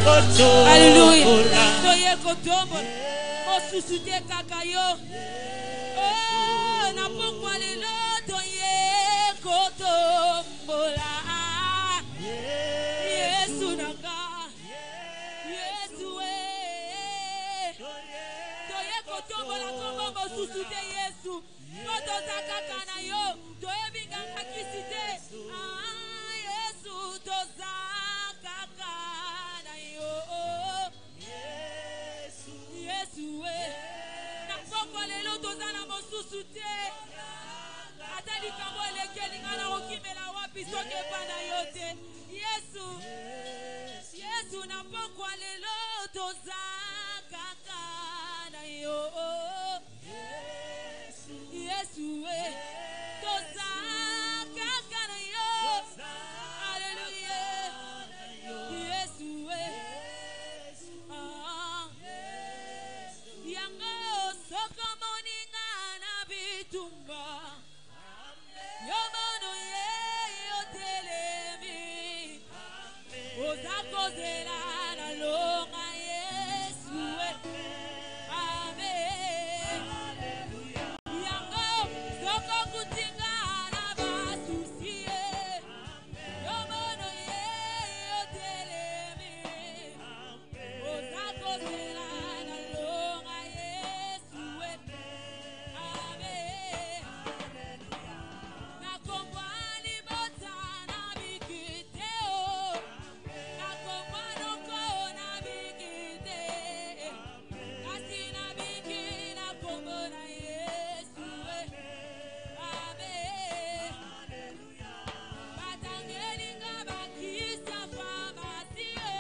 Alléluia. Toye kotombo. Mosusu te kakayo. Oh, na pokwa lelo toye kotombola. Yesu nanga. Yesu toye kotombola kombo mosusu te Yesu. Koto takaka na yo. Toye binganga kisite. Yesu tozakaka na yo. Yesu na pokwa lelo tozana mosusu te. Atali kambo elekeli ngana okimela wapi soke pana yote. Yesu na pokwa lelo tozakaka na yo. Yesu tozakaka na yo. Hallelujah. Yesu yango soko moninga na bitumba. Yomono ye yotelemi. Ozako zela na longa Yesu. Amen. Yango soko kutinga na basusie. Yomono ye yotelemi. Ozako zela na longa Yesu. Amen. Nakombani botana bikite o. Nakombano kona bikite. Kasina bikina kombona Yesu. Amen. Batangeli ngabakisa famasie.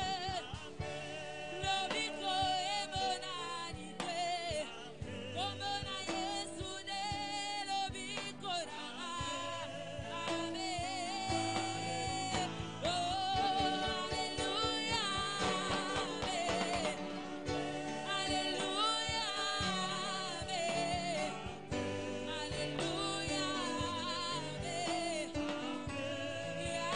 Lobiko ebonanite. Kombona Yesu ne lobiko ranga. Amen. Oh, hallelujah. Amen. Hallelujah. Amen. Hallelujah. Amen. Yeah.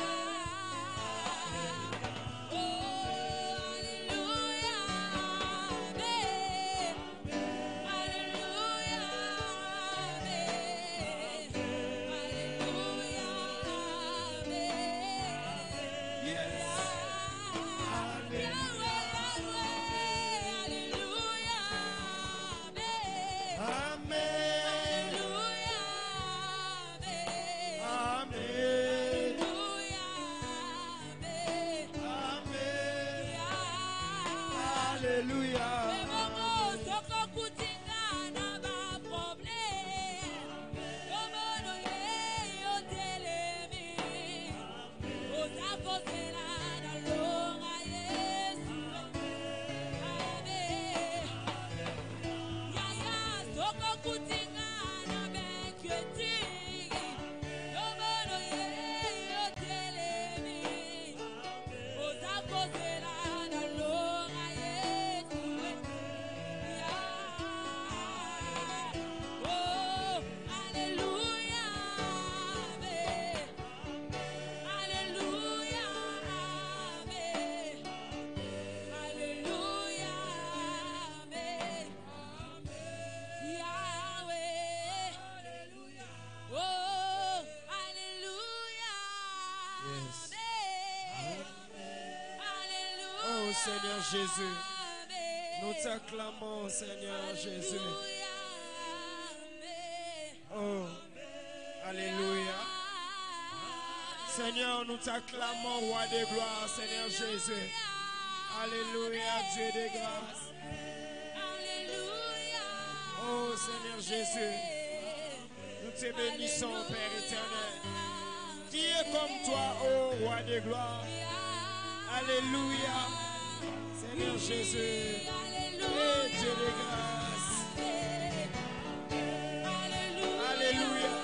Oh, hallelujah. Amen. Hallelujah. Seigneur Jésus, nous t'acclamons, Seigneur Jésus. Oh, alléluia. Seigneur, nous t'acclamons, roi de gloire, Seigneur Jésus. Alléluia, Dieu de grâce. Oh, Seigneur Jésus, nous te bénissons, Père éternel. Qui est comme toi, oh, roi de gloire? Alléluia. Seigneur Jésus, et Dieu de grâce. Alléluia.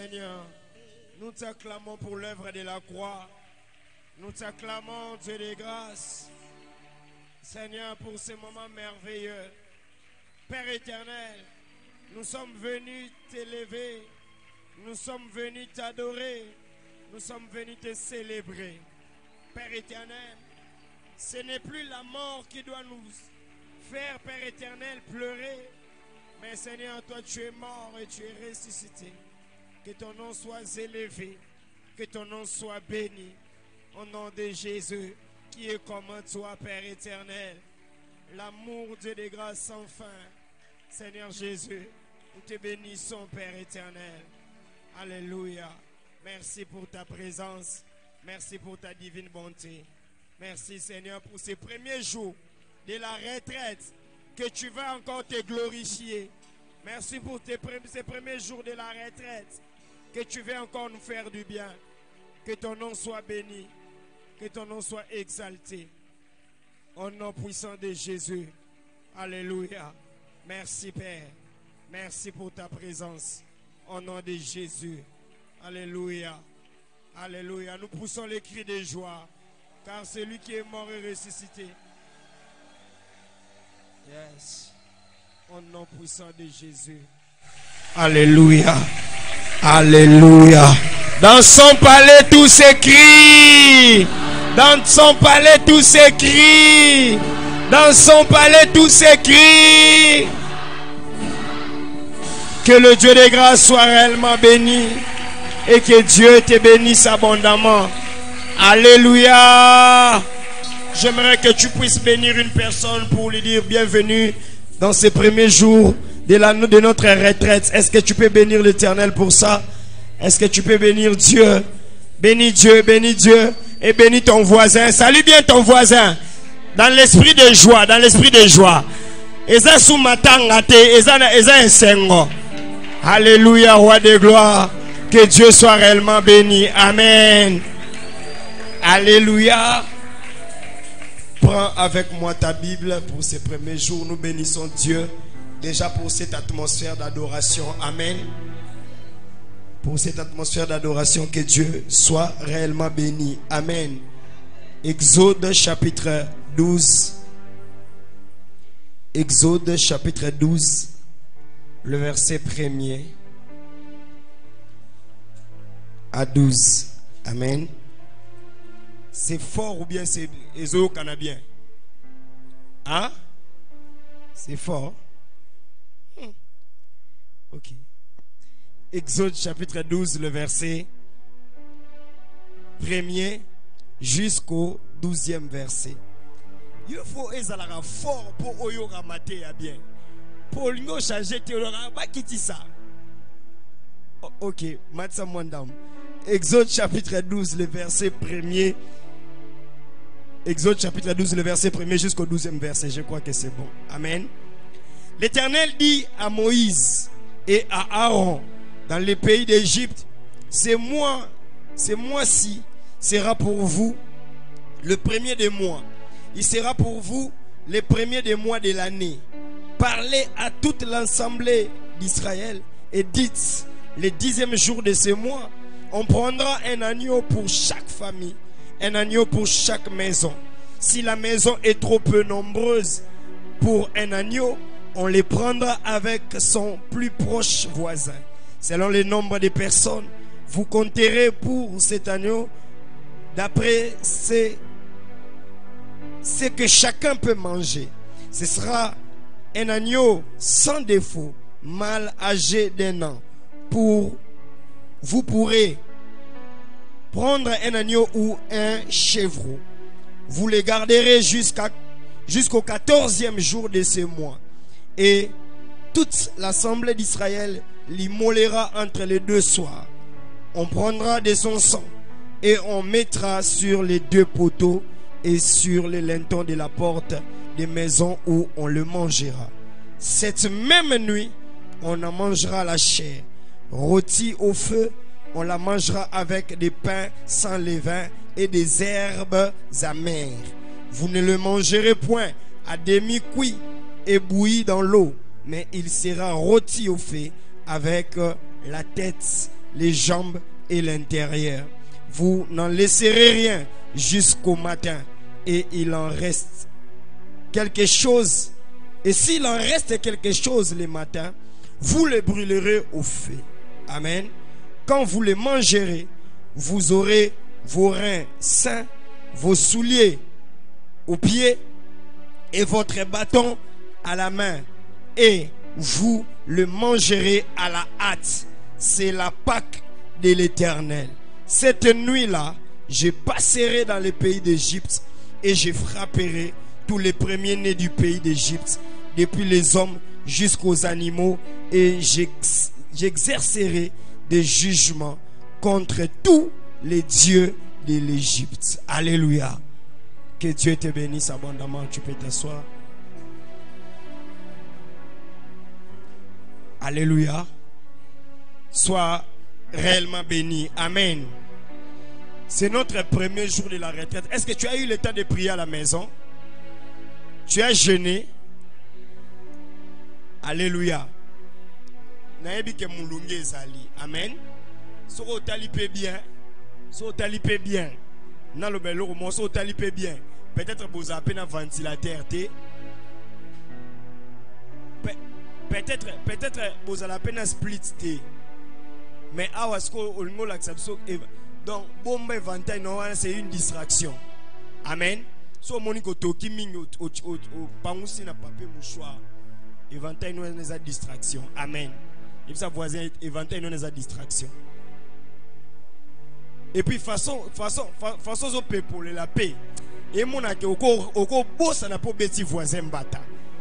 Seigneur. Nous t'acclamons pour l'œuvre de la croix. Nous t'acclamons, Dieu de grâce. Seigneur, pour ce moment merveilleux. Père éternel, nous sommes venus t'élever. Nous sommes venus t'adorer. Nous sommes venus te célébrer. Père éternel, ce n'est plus la mort qui doit nous faire, Père éternel, pleurer. Mais Seigneur, toi tu es mort et tu es ressuscité. Que ton nom soit élevé. Que ton nom soit béni. Au nom de Jésus, qui est comme toi, Père éternel. L'amour, Dieu de grâce sans fin. Seigneur Jésus, nous te bénissons, Père éternel. Alléluia. Merci pour ta présence. Merci pour ta divine bonté. Merci, Seigneur, pour ces premiers jours de la retraite, que tu vas encore te glorifier. Merci pour ces premiers jours de la retraite, que tu vas encore nous faire du bien. Que ton nom soit béni, que ton nom soit exalté. Au nom puissant de Jésus. Alléluia. Merci, Père. Merci pour ta présence. Au nom de Jésus. Alléluia. Alléluia. Nous poussons les cris de joie, car celui qui est mort est ressuscité. Yes. Au nom puissant de Jésus. Alléluia. Alléluia. Dans son palais tout s'écrie. Dans son palais tout s'écrie. Dans son palais tout s'écrie. Que le Dieu des grâces soit réellement béni. Et que Dieu te bénisse abondamment. Alléluia. J'aimerais que tu puisses bénir une personne pour lui dire bienvenue dans ces premiers jours de notre retraite. Est-ce que tu peux bénir l'Éternel pour ça? Est-ce que tu peux bénir Dieu? Bénis Dieu et bénis ton voisin. Salue bien ton voisin. Dans l'esprit de joie, dans l'esprit de joie. Eza sous matangate, eza ensengo. Alléluia, roi de gloire. Que Dieu soit réellement béni. Amen. Alléluia. Prends avec moi ta Bible pour ces premiers jours. Nous bénissons Dieu déjà pour cette atmosphère d'adoration. Amen. Pour cette atmosphère d'adoration, que Dieu soit réellement béni. Amen. Exode chapitre 12. Exode chapitre 12, le verset 1er à 12. Amen. C'est fort ou bien c'est Ezo canadien? Hein? C'est fort. Ok. Exode chapitre 12, le verset 1er jusqu'au 12e verset. Il faut ezalara fort pour oyo ramate ya bien. Pour nous changer théologie, pas quitter ça. Ok, Matsa Mwandam. Exode chapitre 12, le verset 1er. Exode chapitre 12, le verset 1er jusqu'au 12e verset. Je crois que c'est bon. Amen. L'Éternel dit à Moïse et à Aaron dans les pays d'Égypte: ce mois-ci sera pour vous le premier des mois. Il sera pour vous le premier des mois de l'année. Parlez à toute l'assemblée d'Israël et dites: le 10e jour de ce mois, on prendra un agneau pour chaque famille, un agneau pour chaque maison. Si la maison est trop peu nombreuse pour un agneau, on les prendra avec son plus proche voisin. Selon le nombre de personnes, vous compterez pour cet agneau d'après ce que chacun peut manger. Ce sera un agneau sans défaut, mâle âgé d'1 an. Vous pourrez prendre un agneau ou un chevreau. Vous les garderez jusqu'au 14e jour de ce mois. Et toute l'assemblée d'Israël l'immolera entre les deux soirs. On prendra de son sang et on mettra sur les deux poteaux et sur les lintons de la porte des maisons où on le mangera. Cette même nuit, on en mangera la chair. Rôtie au feu, on la mangera avec des pains sans levain et des herbes amères. Vous ne le mangerez point à demi cuit et bouilli dans l'eau, mais il sera rôti au feu avec la tête, les jambes et l'intérieur. Vous n'en laisserez rien jusqu'au matin. Et il en reste quelque chose. Et s'il en reste quelque chose le matin, vous le brûlerez au feu. Amen. Quand vous les mangerez, vous aurez vos reins sains, vos souliers aux pieds et votre bâton à la main. Et vous le mangerez à la hâte. C'est la Pâque de l'Éternel. Cette nuit-là, je passerai dans le pays d'Égypte et je frapperai tous les premiers-nés du pays d'Égypte, depuis les hommes jusqu'aux animaux, et j'exercerai des jugements contre tous les dieux de l'Égypte. Alléluia. Que Dieu te bénisse abondamment. Tu peux t'asseoir. Alléluia. Sois réellement béni. Amen. C'est notre premier jour de la retraite. Est-ce que tu as eu le temps de prier à la maison? Tu as jeûné? Alléluia. Amen. So talipe bien. So talipe bien. Na lo belo mo so talipe bien. Peut-être vous avez un ventilateur. Peut-être vous avez un split. Mais awasko olmo l'aksabso. Donc bombe ventaille non c'est une distraction. Amen. So moniko toki mingi au pangusi na papier mouchoir. Éventail non est une distraction. Amen. Et puis sa voisin éventail non est une distraction. Et puis façon zo pe pour la paix. Et mon a que oko boss na po beti voisin bata.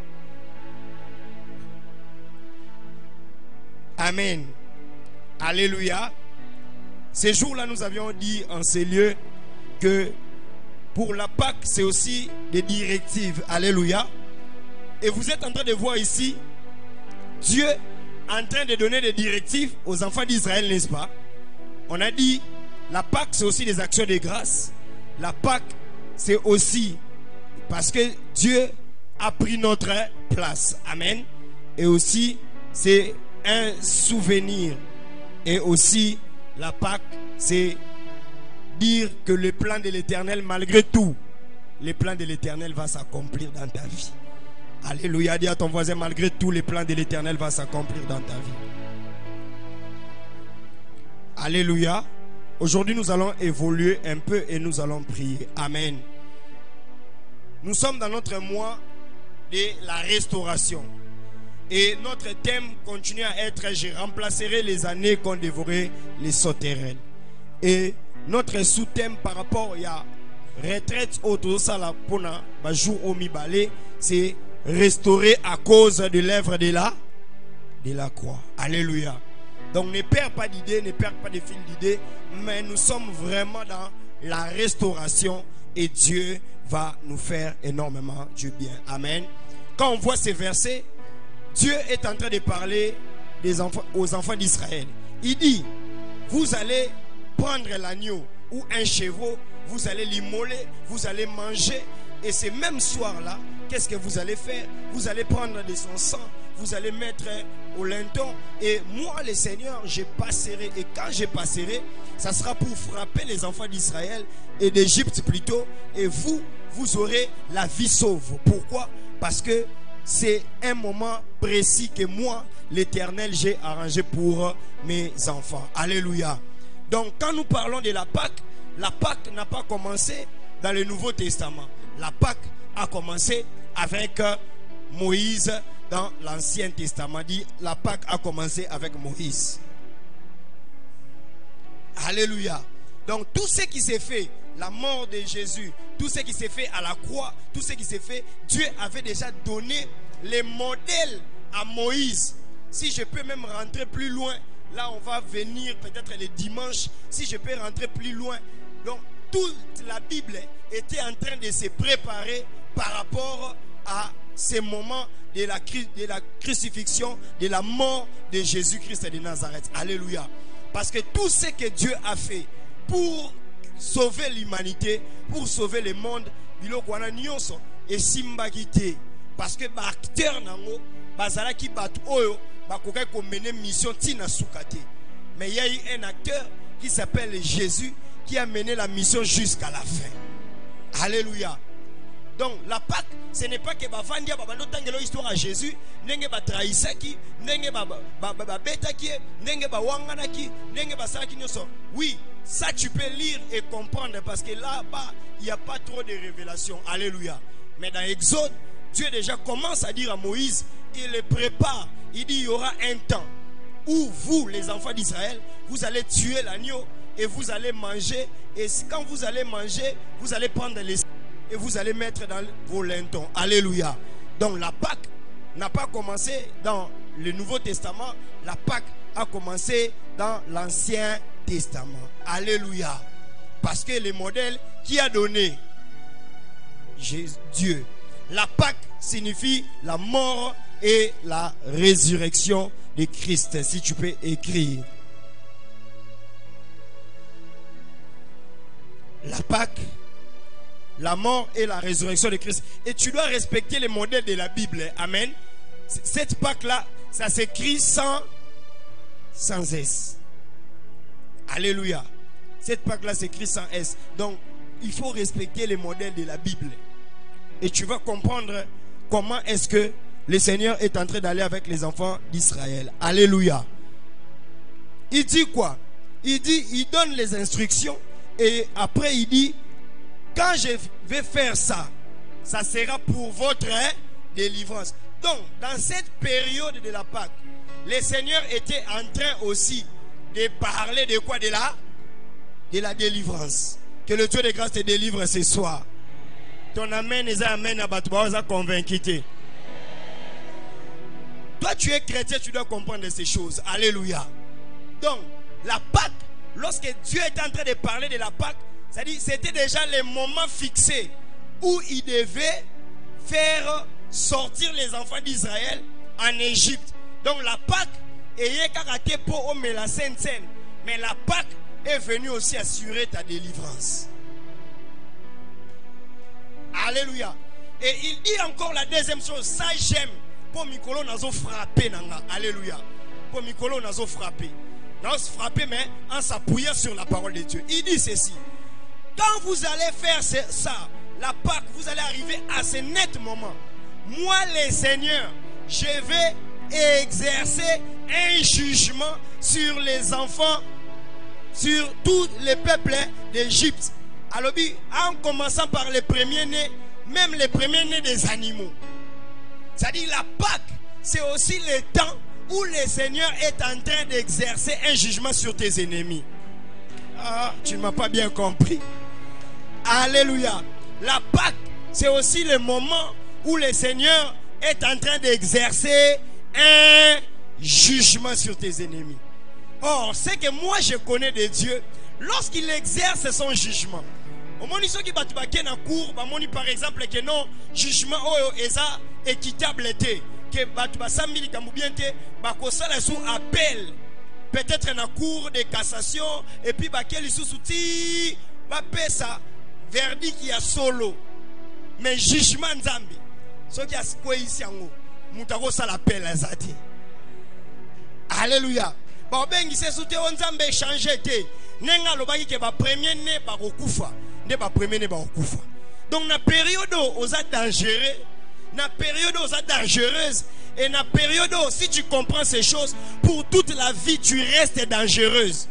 Amen. Alléluia. Ces jours-là, nous avions dit en ces lieux que pour la Pâque, c'est aussi des directives. Alléluia. Et vous êtes en train de voir ici Dieu en train de donner des directives aux enfants d'Israël, n'est-ce pas? On a dit la Pâque, c'est aussi des actions de grâce. La Pâque, c'est aussi parce que Dieu a pris notre place. Amen. Et aussi, c'est un souvenir. Et aussi, la Pâque, c'est dire que le plan de l'Éternel, malgré tout, le plan de l'Éternel va s'accomplir dans ta vie. Alléluia. Dis à ton voisin, malgré tout, le plan de l'Éternel va s'accomplir dans ta vie. Alléluia. Aujourd'hui, nous allons évoluer un peu et nous allons prier. Amen. Nous sommes dans notre mois de la restauration. Et notre thème continue à être: je remplacerai les années qu'ont dévoré les sauterelles. Et notre sous-thème par rapport à retraite autour de la pona, jour au mi-balé, c'est restaurer à cause de l'œuvre de la croix. Alléluia. Donc ne perds pas d'idées, ne perds pas de fil d'idées, mais nous sommes vraiment dans la restauration et Dieu va nous faire énormément du bien. Amen. Quand on voit ces versets, Dieu est en train de parler aux enfants d'Israël. Il dit, vous allez prendre l'agneau ou un chevreau, vous allez l'immoler, vous allez manger. Et ce même soir-là, qu'est-ce que vous allez faire? Vous allez prendre de son sang, vous allez mettre au linteau. Et moi, le Seigneur, je passerai. Et quand je passerai, ça sera pour frapper les enfants d'Israël et d'Égypte plutôt. Et vous aurez la vie sauve. Pourquoi? Parce que c'est un moment précis que moi, l'Éternel, j'ai arrangé pour mes enfants. Alléluia. Donc, quand nous parlons de la Pâque n'a pas commencé dans le Nouveau Testament. La Pâque a commencé avec Moïse dans l'Ancien Testament. Dit, la Pâque a commencé avec Moïse. Alléluia. Donc, tout ce qui s'est fait, la mort de Jésus, tout ce qui s'est fait à la croix, tout ce qui s'est fait, Dieu avait déjà donné les modèles à Moïse. Si je peux même rentrer plus loin, là on va venir peut-être le dimanche, si je peux rentrer plus loin. Donc toute la Bible était en train de se préparer par rapport à ces moments de la crucifixion, de la mort de Jésus-Christ de Nazareth. Alléluia. Parce que tout ce que Dieu a fait pour sauver l'humanité, pour sauver le monde, et simbagité. Parce que acteur nango bazala ki bat oyo bakoka ko mener mission tina sukate. Mais il y a eu un acteur qui s'appelle Jésus qui a mené la mission jusqu'à la fin. Alléluia. Donc la Pâque, ce n'est pas que bavandia babando tangelo histoire à Jésus, nenge ba trahisaki, nenge ba betaki, nenge ba wanganaki, nenge ba saraki nyoso. Oui, ça tu peux lire et comprendre parce que là-bas, il n'y a pas trop de révélations. Alléluia. Mais dans Exode, Dieu déjà commence à dire à Moïse, il le prépare. Il dit il y aura un temps où vous, les enfants d'Israël, vous allez tuer l'agneau et vous allez manger. Et quand vous allez manger, vous allez prendre les et vous allez mettre dans vos lintons. Alléluia. Donc la Pâque n'a pas commencé dans le Nouveau Testament. La Pâque a commencé dans l'Ancien Testament. Alléluia. Parce que le modèle qui a donné Dieu. La Pâque signifie la mort et la résurrection de Christ. Si tu peux écrire. La Pâque, la mort et la résurrection de Christ. Et tu dois respecter les modèles de la Bible. Amen. Cette Pâque-là, ça s'écrit sans S. Alléluia. Cette Pâque-là s'écrit sans S. Donc, il faut respecter les modèles de la Bible. Et tu vas comprendre comment est-ce que le Seigneur est en train d'aller avec les enfants d'Israël. Alléluia. Il dit quoi? Il dit, il donne les instructions. Et après, il dit, quand je vais faire ça, ça sera pour votre délivrance. Donc, dans cette période de la Pâque, le Seigneur était en train aussi de parler de quoi? De la délivrance. Que le Dieu de grâce te délivre ce soir. Ton amen est amen à Batouba, convaincu. Toi, tu es chrétien, tu dois comprendre ces choses. Alléluia. Donc, la Pâque, lorsque Dieu est en train de parler de la Pâque, c'est-à-dire c'était déjà le moment fixé où il devait faire sortir les enfants d'Israël en Égypte. Donc la Pâque est karaté pour homme la sainte scène, mais la Pâque est venue aussi assurer ta délivrance. Alléluia. Et il dit encore la deuxième chose, ça j'aime. Pour Mikolo nazo frappé nanga. Alléluia. Pour Mikolo nazo frappé. Nazo frappé mais en s'appuyant sur la parole de Dieu. Il dit ceci. Quand vous allez faire ça, la Pâque, vous allez arriver à ce net moment. Moi, le Seigneur, je vais exercer un jugement sur les enfants, sur tous les peuples d'Égypte. Alors, en commençant par les premiers-nés, même les premiers-nés des animaux. C'est-à-dire la Pâque, c'est aussi le temps où le Seigneur est en train d'exercer un jugement sur tes ennemis. Ah, tu ne m'as pas bien compris. Alléluia. La Pâque, c'est aussi le moment où le Seigneur est en train d'exercer un jugement sur tes ennemis. Or, c'est que moi je connais de Dieu, lorsqu'il exerce son jugement. Au moment où il na cour, par exemple que non jugement est équitable était que batuba samili kamubiente bakosala sous appel peut-être na cour de cassation et puis bakeli sous souti ba pesa verdict qui a solo mais jugement nzambi so qui a quoi ici yango mutako sala appel azati. Alléluia. Ba bengi se souté nzambe changer te nenga lobaki ke ba premier né ba kokufa ne ba premier né ba kokufa. Donc na période aux dangereux, na période aux dangereuse et na période où si tu comprends ces choses pour toute la vie tu restes dangereuse.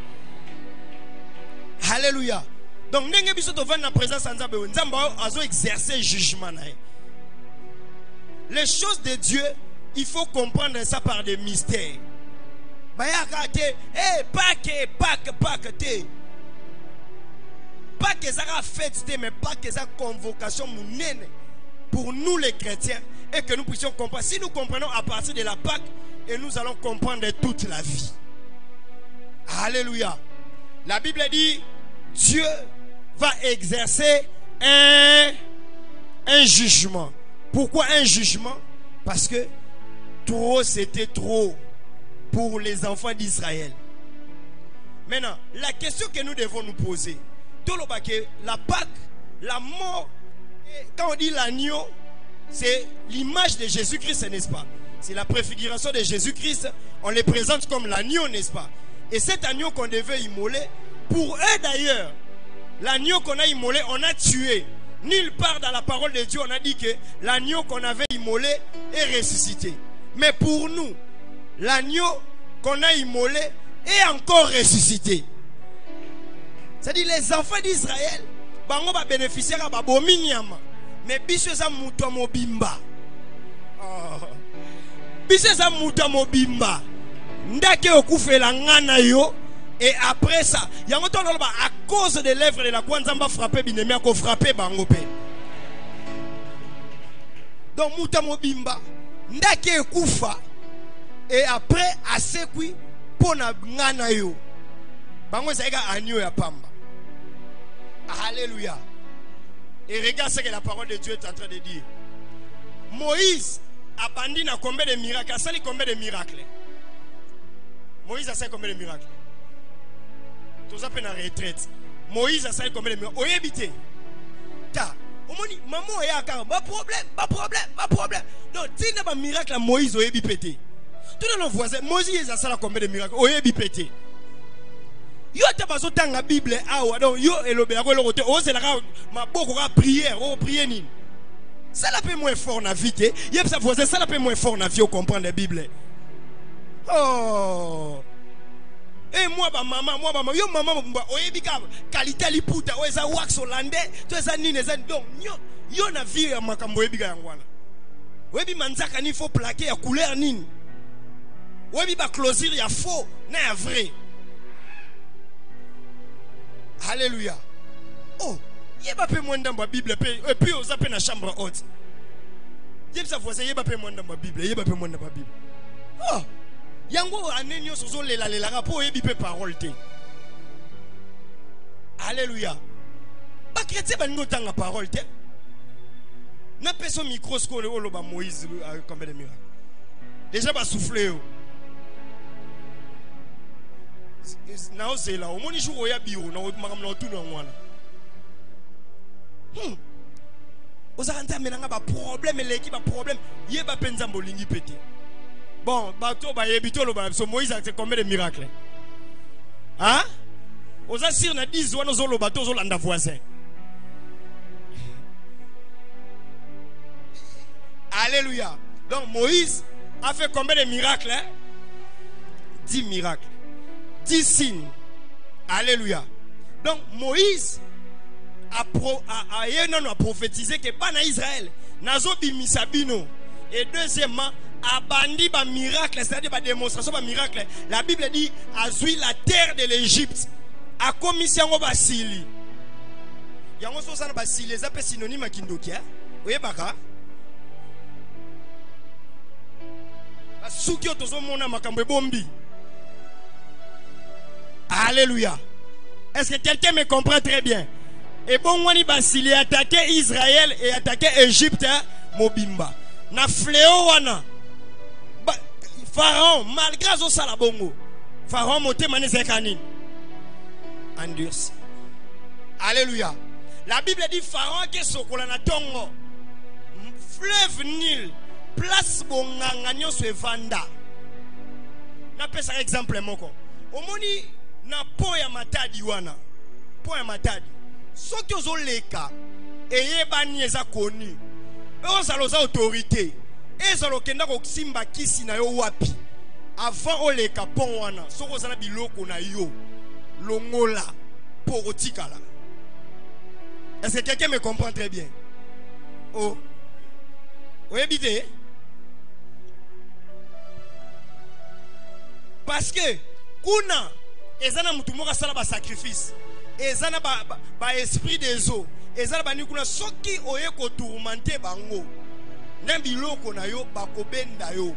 Alléluia. Donc nenge biso to vendre na présence nzambe nzambe azo exercer jugement na. Les choses de Dieu, il faut comprendre ça par des mystères. Bayaka te Pâques te. Pas que ça a fait, mais pas que ça convocation pour nous les chrétiens et que nous puissions comprendre. Si nous comprenons à partir de la Pâque, et nous allons comprendre toute la vie. Alléluia. La Bible dit Dieu va exercer un jugement. Pourquoi un jugement? Parce que trop c'était trop pour les enfants d'Israël. Maintenant, la question que nous devons nous poser, la Pâque, la mort, quand on dit l'agneau, c'est l'image de Jésus-Christ, n'est-ce pas? C'est la préfiguration de Jésus-Christ. On les présente comme l'agneau, n'est-ce pas? Et cet agneau qu'on devait immoler, pour eux d'ailleurs, l'agneau qu'on a immolé, on a tué. Nulle part dans la parole de Dieu, on a dit que l'agneau qu'on avait immolé est ressuscité. Mais pour nous, l'agneau qu'on a immolé est encore ressuscité. C'est-à-dire les enfants d'Israël, bango ba bénéficier à babomi nyama. Mais biso za muto mobimba. Biso za muto mobimba. Ndake okufela ngana yo. Et après ça, il y a à cause de l'œuvre de la Kwanzamba frappé Binemia ko frappé Bangopé. Donc muta mobimba ndake kufa et après asekwi pona ngana yo. Bango zaika agneau ya pamba. Alléluia. Et regarde ce que la parole de Dieu est en train de dire. Moïse a bandit na combien de miracles? A sali combien de miracles? Moïse a sali combien de miracles? Tout ça fait une retraite. Moïse a sali combien de miracles? Oyebité. Ta. Omoni maman ya ka pas problème. Donc si n'a pas miracle à Moïse oyebi pété. Tout nos voisins Moïse a sali combien de miracles? Oyebi pété. Yo ta bazo tanga Bible awa donc yo elobela ko lokote o c'est la ma boko ka prière o prier ni. Ça la peut moins fort na vite. Yep ça voisin ça la peut moins fort na vie au comprendre la Bible. Oh. Et moi maman yo maman oyebi ka qualité liputa o eza wax hollandais to eza nini eza donc yo na vie ya makambo oyebi ka yangwana. Oyebi manzaka ni faut plaquer ya couleur nini. Oyebi ba closure ya faux na ya vrai. Alléluia. Oh, il y a pas peu moins dans la Bible et puis on s'appelle la chambre haute. Il y a pas peu moins dans la Bible, il y a pas peu moins dans la Bible. Oh, yango anenyo sozo lela rapport et bipe parole te. Alléluia. Ba chrétien ba ngota nga parole te. Na peso microscope le ba Moïse comme des miracles. Déjà ba souffler. Na ozela omoni jour oya biro na makam na tunu ngwana ozaranta menanga ba problème leki ba problème yeba penza mbolingi pété bon bato ba yebito lo ba so Moïse a fait combien de miracles hein oza sir na 10 wana zo lo bato zo landa voisin alléluia. Donc Moïse a fait combien de miracles 10 miracles 10 signes. Alléluia. Donc Moïse a prophétisé que pas na Israël nazo bimisa bino. Et deuxièmement a bandi ba miracle, c'est-à-dire ba démonstration ba miracle. La Bible dit a zui la terre de l'Égypte a commission ba sili. Yango so sana ba sili ça peut synonyme à kindokia. Oye baka. Ba suki otozo mona makambo bombi. Alléluia. Est-ce que quelqu'un me comprend très bien? Et bon, Wani Basili a attaqué Israël et attaqué Égypte, Mobimba. Na fléau wana. Pharaon, malgré son salabongo. Pharaon moté mané zekani. Endurci. Alléluia. La Bible dit Pharaon qui sokola na tongo. Fleuve Nil. Place bonganga nyonso evanda. Na pesa exemple moko. Omoni na po ya matadi wana po ya matadi soki ozoleka eyebani eza koni ozaloza autorité ezalokenda kosimba kisi na yo wapi avant oleka pont wana soko ozala biloko na yo longola po otikala. Est-ce que quelqu'un me comprend très bien? Oh oyebite parce que kuna ezana mutu moka sala ba sacrifice ezana ba esprit des eaux ezana ba nikuna soki oye ko tourmenter bango na biloko na yo bakobenda yo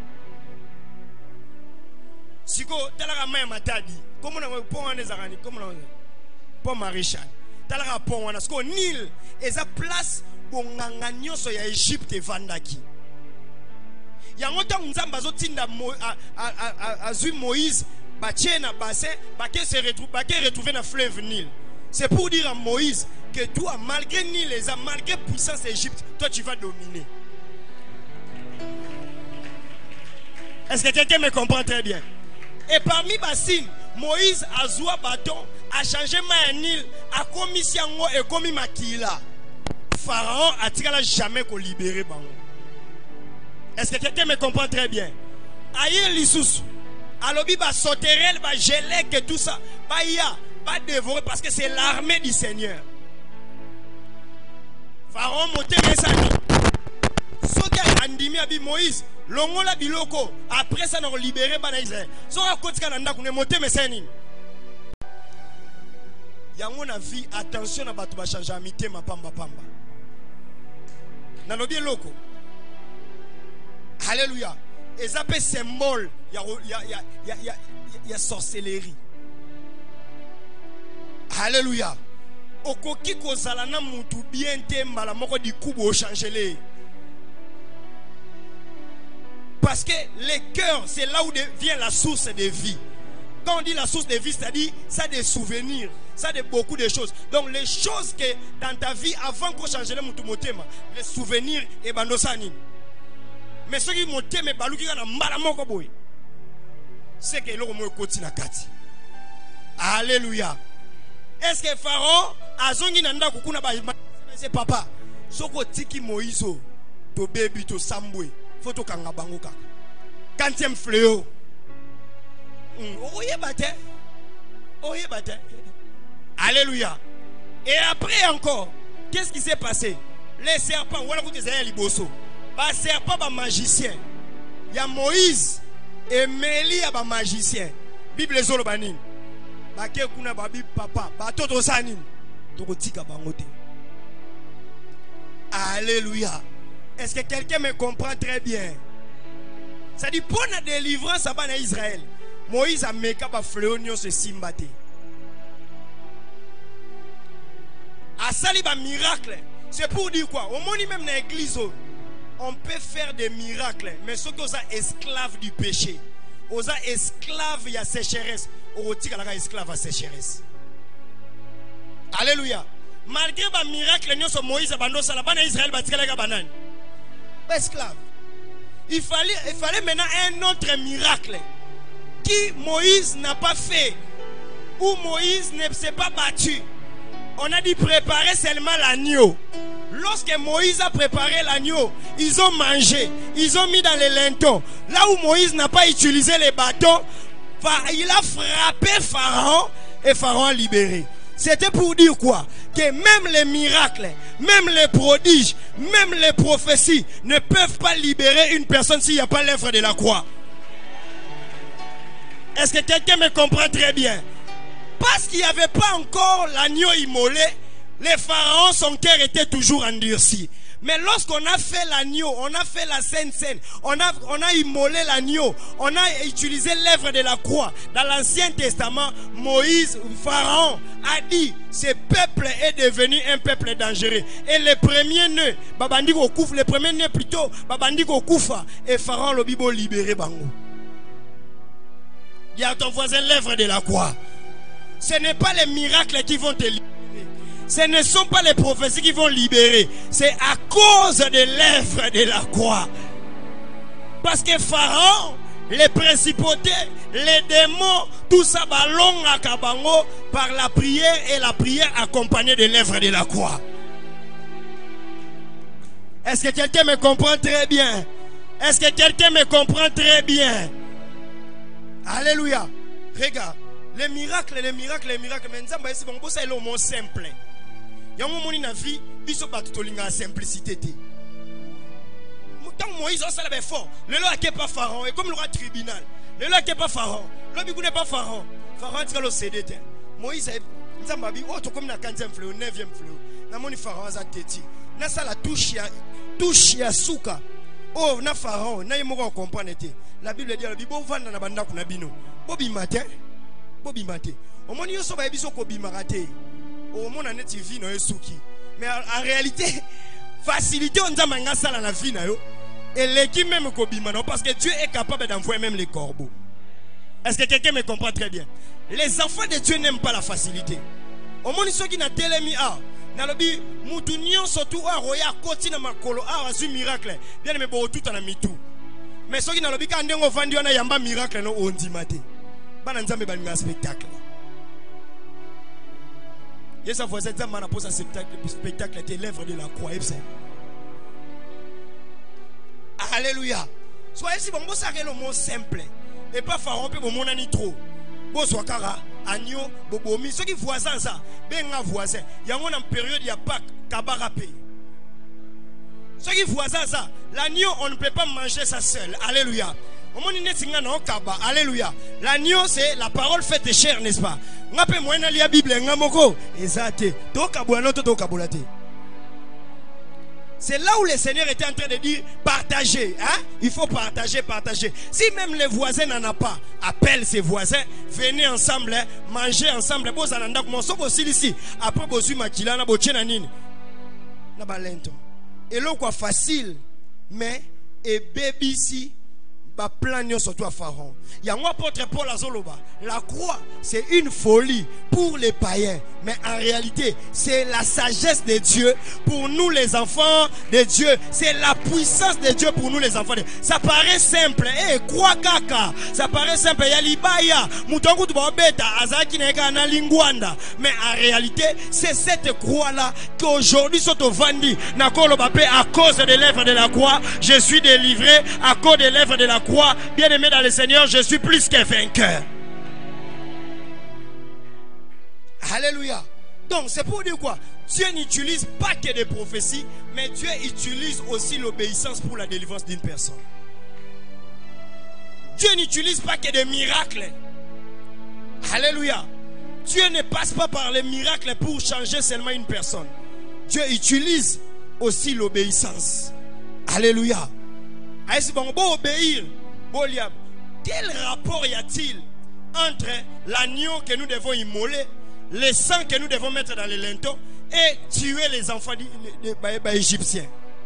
siko talaka maya matadi comme na pont wana ezakani comme na pont Maréchal talaka pont wana siko Nil eza place bonganga nyonso ya Égypte evandaki yango tango nzamba zotinda azui Moïse Bachena bassin, retrouver dans le fleuve Nil. C'est pour dire à Moïse que toi, malgré Nil, malgré la puissance d'Égypte, toi tu vas dominer. Est-ce que quelqu'un me comprend très bien? Et parmi Bassine, Moïse a joué bâton, a changé ma Nil, a commis siango et commis makila. Pharaon a tiré jamais qu'on libérer bango. Est-ce que quelqu'un me comprend très bien? Aïe l'issous. Alobi ba sauterelle, ba gelek et tout ça. Ba ya, ba dévorer parce que c'est l'armée du Seigneur. Pharaon monte mesani. Soki andimi abi Moïse, longola biloko. Après ça nous libérer bana Israël. Soka kotika na ndako ne monte mesani. Yango na vie attention na batu ba changer amité ma pamba pamba. Na lobi loko. Alléluia. Et ça peut symbole ya sorcellerie. Alléluia. Okoki kozala na mutu bien te mbala moko di kubo changer. Parce que le cœur, c'est là où vient la source de vie. Quand on dit la source de vie, c'est-à-dire ça des souvenirs, ça de beaucoup de choses. Donc les choses que dans ta vie, avant qu'on change le mutu motema, les souvenirs et bandosani. Mais ceux qui montent mes balou qui na mbala moko boy. C'est que l'homme est na kati. Alléluia. Est-ce que Pharaon a zongi nanda kukuna ba c'est papa. Soko tiki Moïse to baby to sambwe. Photo kanga bango kaka. 40e fléau. Oye bate. Oye bate. Alléluia. Et après encore, qu'est-ce qui s'est passé? Les serpents, voilà que tu es liboso. Ba serpent ba magicien. Il y a Moïse et Mélie ba magicien. Bible zolo banin. Ba ke kuna ba bi papa, ba toto sanin. Toko tika bangote. Alléluia. Est-ce que quelqu'un me comprend très bien? Ça dit pour la délivrance à ban Israël. Moïse a meka ba fléonio se simbate. A sali ba miracle. C'est pour dire quoi? Au monde même dans l'église, on peut faire des miracles, mais ceux qui sont esclaves du péché, aux esclaves il y a sécheresse, aux esclaves à sécheresse. Alléluia. Malgré les miracles, nous sommes Moïse abandonné la banane Israël batika la banane. Esclave. Il fallait maintenant un autre miracle qui Moïse n'a pas fait, ou Moïse ne s'est pas battu. On a dit préparer seulement l'agneau. Lorsque Moïse a préparé l'agneau, ils ont mangé, ils ont mis dans les lintons. Là où Moïse n'a pas utilisé les bâtons, il a frappé Pharaon et Pharaon a libéré. C'était pour dire quoi? Que même les miracles, même les prodiges, même les prophéties ne peuvent pas libérer une personne s'il n'y a pas l'œuvre de la croix. Est-ce que quelqu'un me comprend très bien? Parce qu'il n'y avait pas encore l'agneau immolé, les pharaons, son cœur était toujours endurci. Mais lorsqu'on a fait l'agneau, on a fait la Sainte Seine, on a immolé l'agneau, on a utilisé l'œuvre de la croix. Dans l'Ancien Testament, Moïse, Pharaon, a dit, ce peuple est devenu un peuple dangereux. Et les premiers nœuds, babandiko kouf, les premiers nœuds plutôt, babandiko koufa, et Pharaon le bibo libéré bango. Il y a ton voisin l'œuvre de la croix. Ce n'est pas les miracles qui vont te libérer. Ce ne sont pas les prophéties qui vont libérer. C'est à cause de l'œuvre de la croix. Parce que Pharaon, les principautés, les démons, tout ça ballon à Kabango par la prière et la prière accompagnée de l'œuvre de la croix. Est-ce que quelqu'un me comprend très bien? Est-ce que quelqu'un me comprend très bien? Alléluia. Regarde, les miracles, mais nous avons ça est le mot simple. Il y a un moment dans la vie, il faut pas tout la simplicité. Tant Moïse a ça fort, le loi qui pas Pharaon, et comme le roi tribunal, le loi qui pas Pharaon, le bigou n'est pas Pharaon. Pharaon est le CD. Moïse nous avons dit, oh, tu comme la 15e fléau, 9e fléau. Na moni Pharaon a teti. Na ça la touche ya souka. Oh, na Pharaon, na yemo comprendre té. La Bible dit la Bible vanda na banda kuna bino. Bobi matin. Au moins yo so ba biso ko bimarate. Au moins na ti vie no esuki. Mais en réalité, facilité on nzamba nga sala na vie na yo. Et l'équipe même ko bimano parce que Dieu est capable d'envoyer même les corbeaux. Est-ce que quelqu'un me comprend très bien? Les enfants de Dieu n'aiment pas la facilité. Au moins ceux qui na telemi a na lobi mutu nyonso tu a roya koti na makolo a azu miracle. Bien me bo tout na mitu. Mais ceux qui na lobi ka ndengo vandi na yamba miracle no ondimate. Bananzambe balina spectacle. Yes, ça faisait ça mana pose spectacle était l'œuvre de la croix. Alléluia. Soyez si bon ça le mot simple et pas pharaon pe bon monani trop. Bo swakara agneau bobomi ceux qui voisin ça benga voisin. Yango na période ya Pâques kabarape. Ceux qui voisin ça, l'agneau on ne peut pas manger ça seul. Alléluia. Alléluia. L'agneau c'est la parole faite chair, n'est-ce pas? C'est là où le Seigneur était en train de dire partager. Hein? Il faut partager, partager. Si même les voisins n'en ont pas, appelle ses voisins, venez ensemble, hein, manger ensemble. Après, et là, quoi facile, mais et baby si. Plan surtout à Pharaon. Il y a un apôtre Paul Azoloba. La croix, c'est une folie pour les païens. Mais en réalité, c'est la sagesse de Dieu pour nous les enfants de Dieu. C'est la puissance de Dieu pour nous les enfants de Dieu. Ça paraît simple. Croix kaka. Ça paraît simple. Yalibaya. Mutongu tubabeta. Azaki neka na lingwanda. Mais en réalité, c'est cette croix-là qu'aujourd'hui sont au Vandi. Nakolo Bapé, à cause de l'œuvre de la croix, je suis délivré. À cause de l'œuvre de la croix, bien aimé dans le Seigneur, je suis plus qu'un vainqueur. Alléluia. Donc c'est pour dire quoi? Dieu n'utilise pas que des prophéties, mais Dieu utilise aussi l'obéissance pour la délivrance d'une personne. Dieu n'utilise pas que des miracles. Alléluia. Dieu ne passe pas par les miracles pour changer seulement une personne. Dieu utilise aussi l'obéissance. Alléluia. Est-ce qu'on peut obéir? Quel rapport y a-t-il entre l'agneau que nous devons immoler, le sang que nous devons mettre dans les linteaux et tuer les enfants des Égyptiens?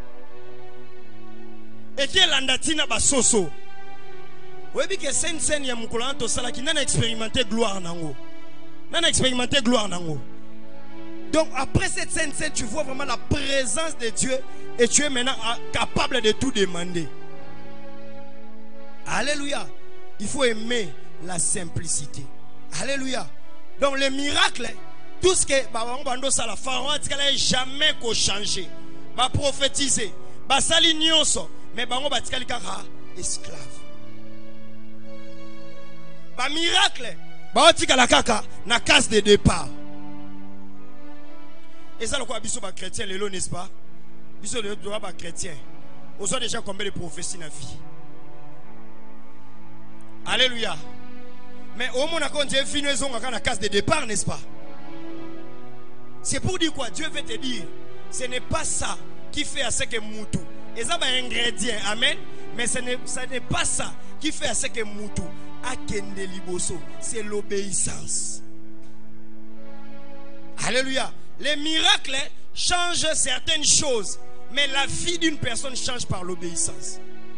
Et qui est l'andatina basoso? Vous voyez que c'est une scène ya mukolanto sala qui n'a expérimenté gloire nango. N'a expérimenté gloire nango. Donc après cette scène, tu vois vraiment la présence de Dieu et tu es maintenant capable de tout demander. Alléluia. Il faut aimer la simplicité. Alléluia. Donc les miracles, tout ce que la Pharaon n'a jamais changé. Va prophétiser. Va sali nyonso. Mais bango batikali kaka esclave. Va miracle. Ba tikala kaka na case de départ. Et ça le quoi biso ba chrétien lelo, n'est-ce pas? Biso le droit ba chrétien. Aux autres déjà combien de prophéties na vie. Alléluia. Mais au moins, on a fini la case de départ, n'est-ce pas? C'est pour dire quoi? Dieu veut te dire, ce n'est pas ça qui fait à ce que Moutou. Et ça va un ingrédient, amen. Mais ce n'est pas ça qui fait à ce que Moutou a kende liboso. C'est l'obéissance. Alléluia. Les miracles changent certaines choses, mais la vie d'une personne change par l'obéissance.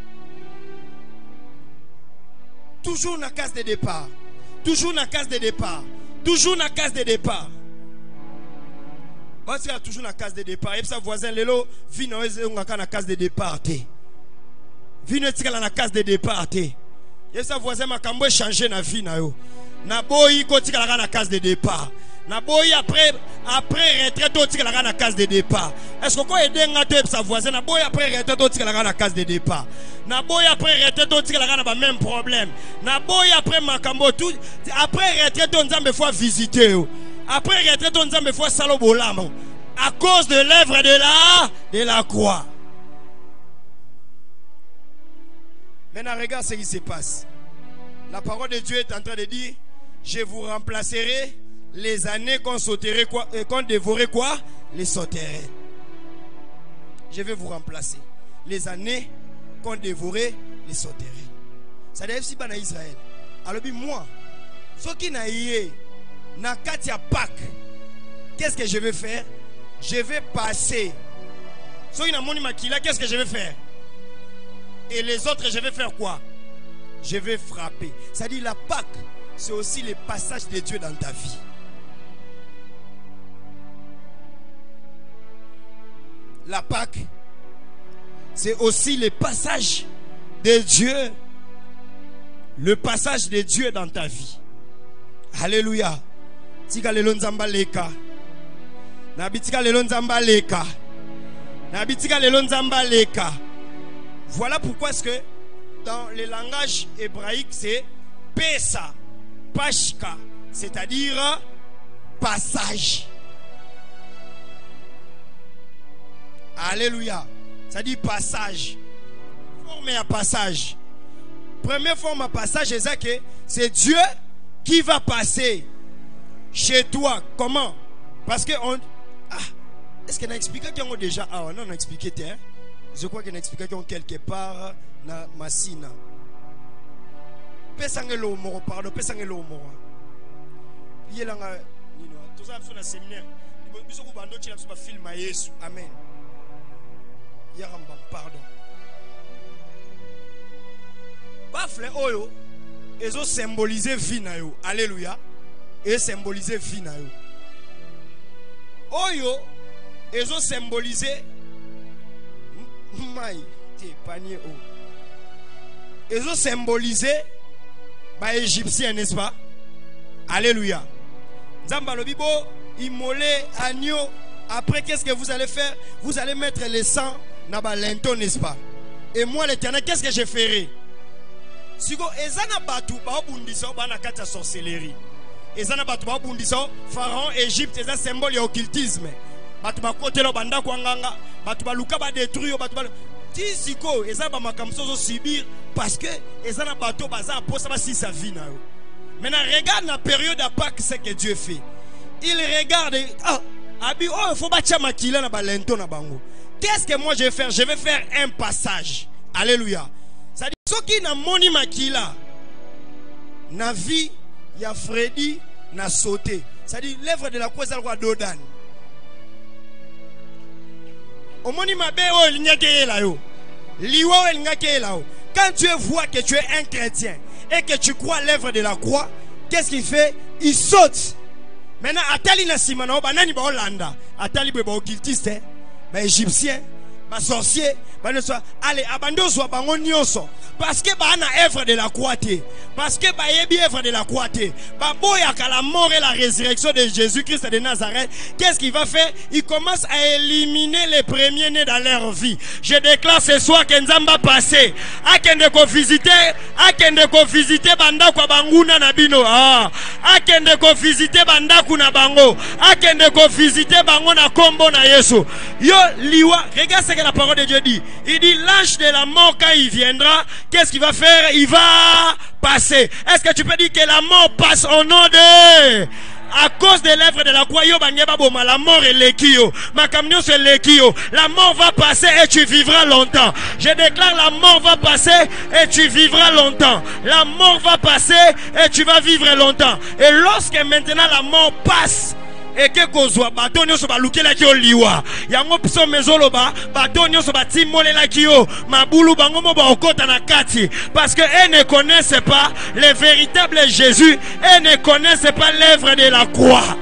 Toujours na case de départ. Toujours na case de départ. Toujours na case de départ. Parce qu'il y a toujours na case de départ. Et sa voisin lelo vino ezonga na case de départ te. Vino etikala na case de départ te. Et sa voisin makambo changer na vie na yo. Na boyi ko tikala na case de départ. Na boyi après retraite au tikala na case de départ. Est-ce que ko aider ngate sa voisin na boyi après retraite au tikala na case de départ. Na boyi après retraite au tikala na ba même problème. Na boyi après makambo tout après retraite on nzambe faut visiter. Après retraite on nzambe faut salo bolamo. À cause de l'œuvre de la croix. Maintenant regarde ce qui se passe. La parole de Dieu est en train de dire, je vous remplacerai les années qu'on sauterait quoi, qu'on dévorait quoi, les sauterait. Je vais vous remplacer les années qu'on dévorait, les sauterait. Ça veut dire si bana Israël. Alors moi, ce qui n'a yé na katia Pâques, qu'est-ce que je vais faire? Je vais passer. Ce qui n'a moni makila, qu'est-ce que je vais faire? Et les autres, je vais faire quoi? Je vais frapper. Ça dit la Pâques, c'est aussi le passage de Dieu dans ta vie. La Pâques, c'est aussi le passage de Dieu. Le passage de Dieu dans ta vie. Alléluia. Tika lelo nzamba leka. Nabitika lelo nzamba leka. Nabitika lelo nzamba leka. Voilà pourquoi est-ce que dans le langage hébraïque c'est Pesa, Pashka, c'est-à-dire passage. Alléluia. Ça dit passage. Forme à passage. Première forme à passage, c'est Dieu qui va passer chez toi. Comment? Parce que on... est-ce qu'on a expliqué qu'on a déjà... Ah, on a expliqué, hein? Je crois qu'on a expliqué qu'on quelque part na Massina. Pesangelo moro, pardon, pesangelo moro. Yelanga, nino, tout ça sur le séminaire. Nous sommes en train de film à Jésus. Amen. Yaramba, pardon. Bafle oyo, ils ont symbolisé vie na yo. Alléluia. Et symbolisé vie na yo. Oyo, ils ont symbolisé maï, panier o. Ils ont symbolisé les Égyptiens, n'est-ce pas? Alléluia. Zamba le bibo, immolé, agneau. Après, qu'est-ce que vous allez faire? Vous allez mettre le sang dans le linteau, n'est-ce pas? Et moi, l'Éternel, qu'est-ce que je ferai? Si vous ezana batu ba bundiso ba na kata sorcellerie. Ezana batu ba bundiso Pharaon Égypte est un symbole d'occultisme. Batu ba côté lo banda kwanganga, batu ba luka ba détruire, batu ba tisiko ezana ba makamso zo subir parce que ezana batu baza posa ba si sa vie na yo. Maintenant regarde la période à Pâques ce que Dieu fait. Il regarde abi il faut ba chama kila na ba lento na bango. Qu'est-ce que moi je vais faire? Je vais faire un passage. Alléluia. Ça dit ceux qui na moni makila na vie ya Freddy na sauté. Ça dit l'œuvre de la croix à roi Dodan. Au moni mabe o linyake la yo. Liwa o linyake la yo. Quand Dieu voit que tu es un chrétien et que tu crois l'œuvre de la croix, qu'est-ce qu'il fait? Il saute. Maintenant atali na simana ba nani ba Hollanda, atali ba occultiste, ba égyptien, ba sorcier. Allez, abandonne-toi, parce que bah na œuvre de la croix, parce que bah yebi œuvre de la croix, bah boyaka la mort et la résurrection de Jésus-Christ de Nazareth. Qu'est-ce qu'il va faire? Il commence à éliminer les premiers-nés dans leur vie. Je déclare ce soir que Nzamba passé, akende ko visiter banda kwa banguna na bino, akende ko visiter banda kuna bango, akende ko visiter bango na kombo na Yesu. Yo liwa, regarde ce que la parole de Dieu dit. Il dit l'ange de la mort quand il viendra, qu'est-ce qu'il va faire? Il va passer. Est-ce que tu peux dire que la mort passe au nom de... À cause de l'œuvre de la croix, la mort est l'équio. Ma camion c'est l'équio. La mort va passer et tu vivras longtemps. Je déclare la mort va passer et tu vivras longtemps. La mort va passer et tu vas vivre longtemps. Et lorsque maintenant la mort passe, et que kozwa batonyo so balukela ki oliwa yango piso mezoloba batonyo so batimolela ki yo mabulu bango mo ba okota na kati parce que eux ne connaissent pas le véritable Jésus, eux ne connaissent pas l'œuvre de la croix.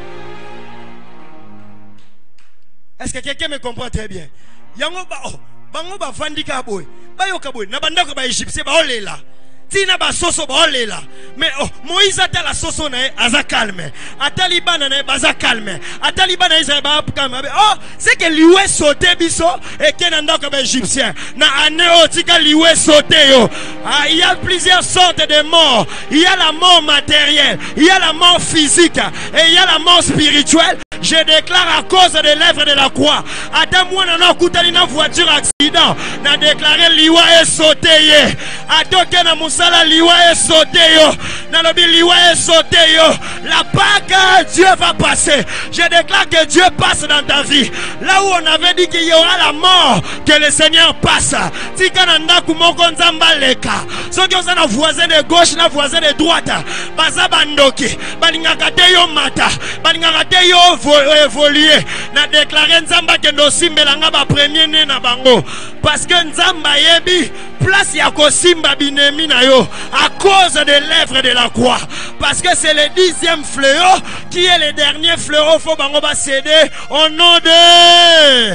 Est-ce que quelqu'un me comprend très bien? Yango ba bango ba vandika boy ba yoka boy na bandako ba égyptien ba olela tina ba soso ba olela. Mais Moïse ata la soso na aza calme. Atalibana na baza calme. Atalibana Israël ba calme. C'est que liwe sauté biso et que nandaka ba égyptien. Na aneo tika liwe sauté yo. Il y a plusieurs sortes de morts. Il y a la mort matérielle, il y a la mort physique et il y a la mort spirituelle. Je déclare à cause de l'œuvre de la croix. Attends moi na kutali na voiture accident. Na déclaré liwa est sauté ye. Attends que na musala liwa est sauté yo. Na lobi liwa est sauté yo. La Pâque, Dieu va passer. Je déclare que Dieu passe dans ta vie. Là où on avait dit qu'il y aura la mort, que le Seigneur passe. Tika na ndaku moko nzamba leka. Soki on na voisin de gauche na voisin de droite. Baza bandoki. Balingaka te yo mata. Balingaka te yo évoluer. Na déclaré nzamba ke ndo simbelanga ba premier né na bango. Parce que nzamba yebi place ya ko simba binemi na yo à cause de l'œuvre de la croix. Parce que c'est le 10e fléau qui est le dernier fléau. Faut bango ba céder au nom de...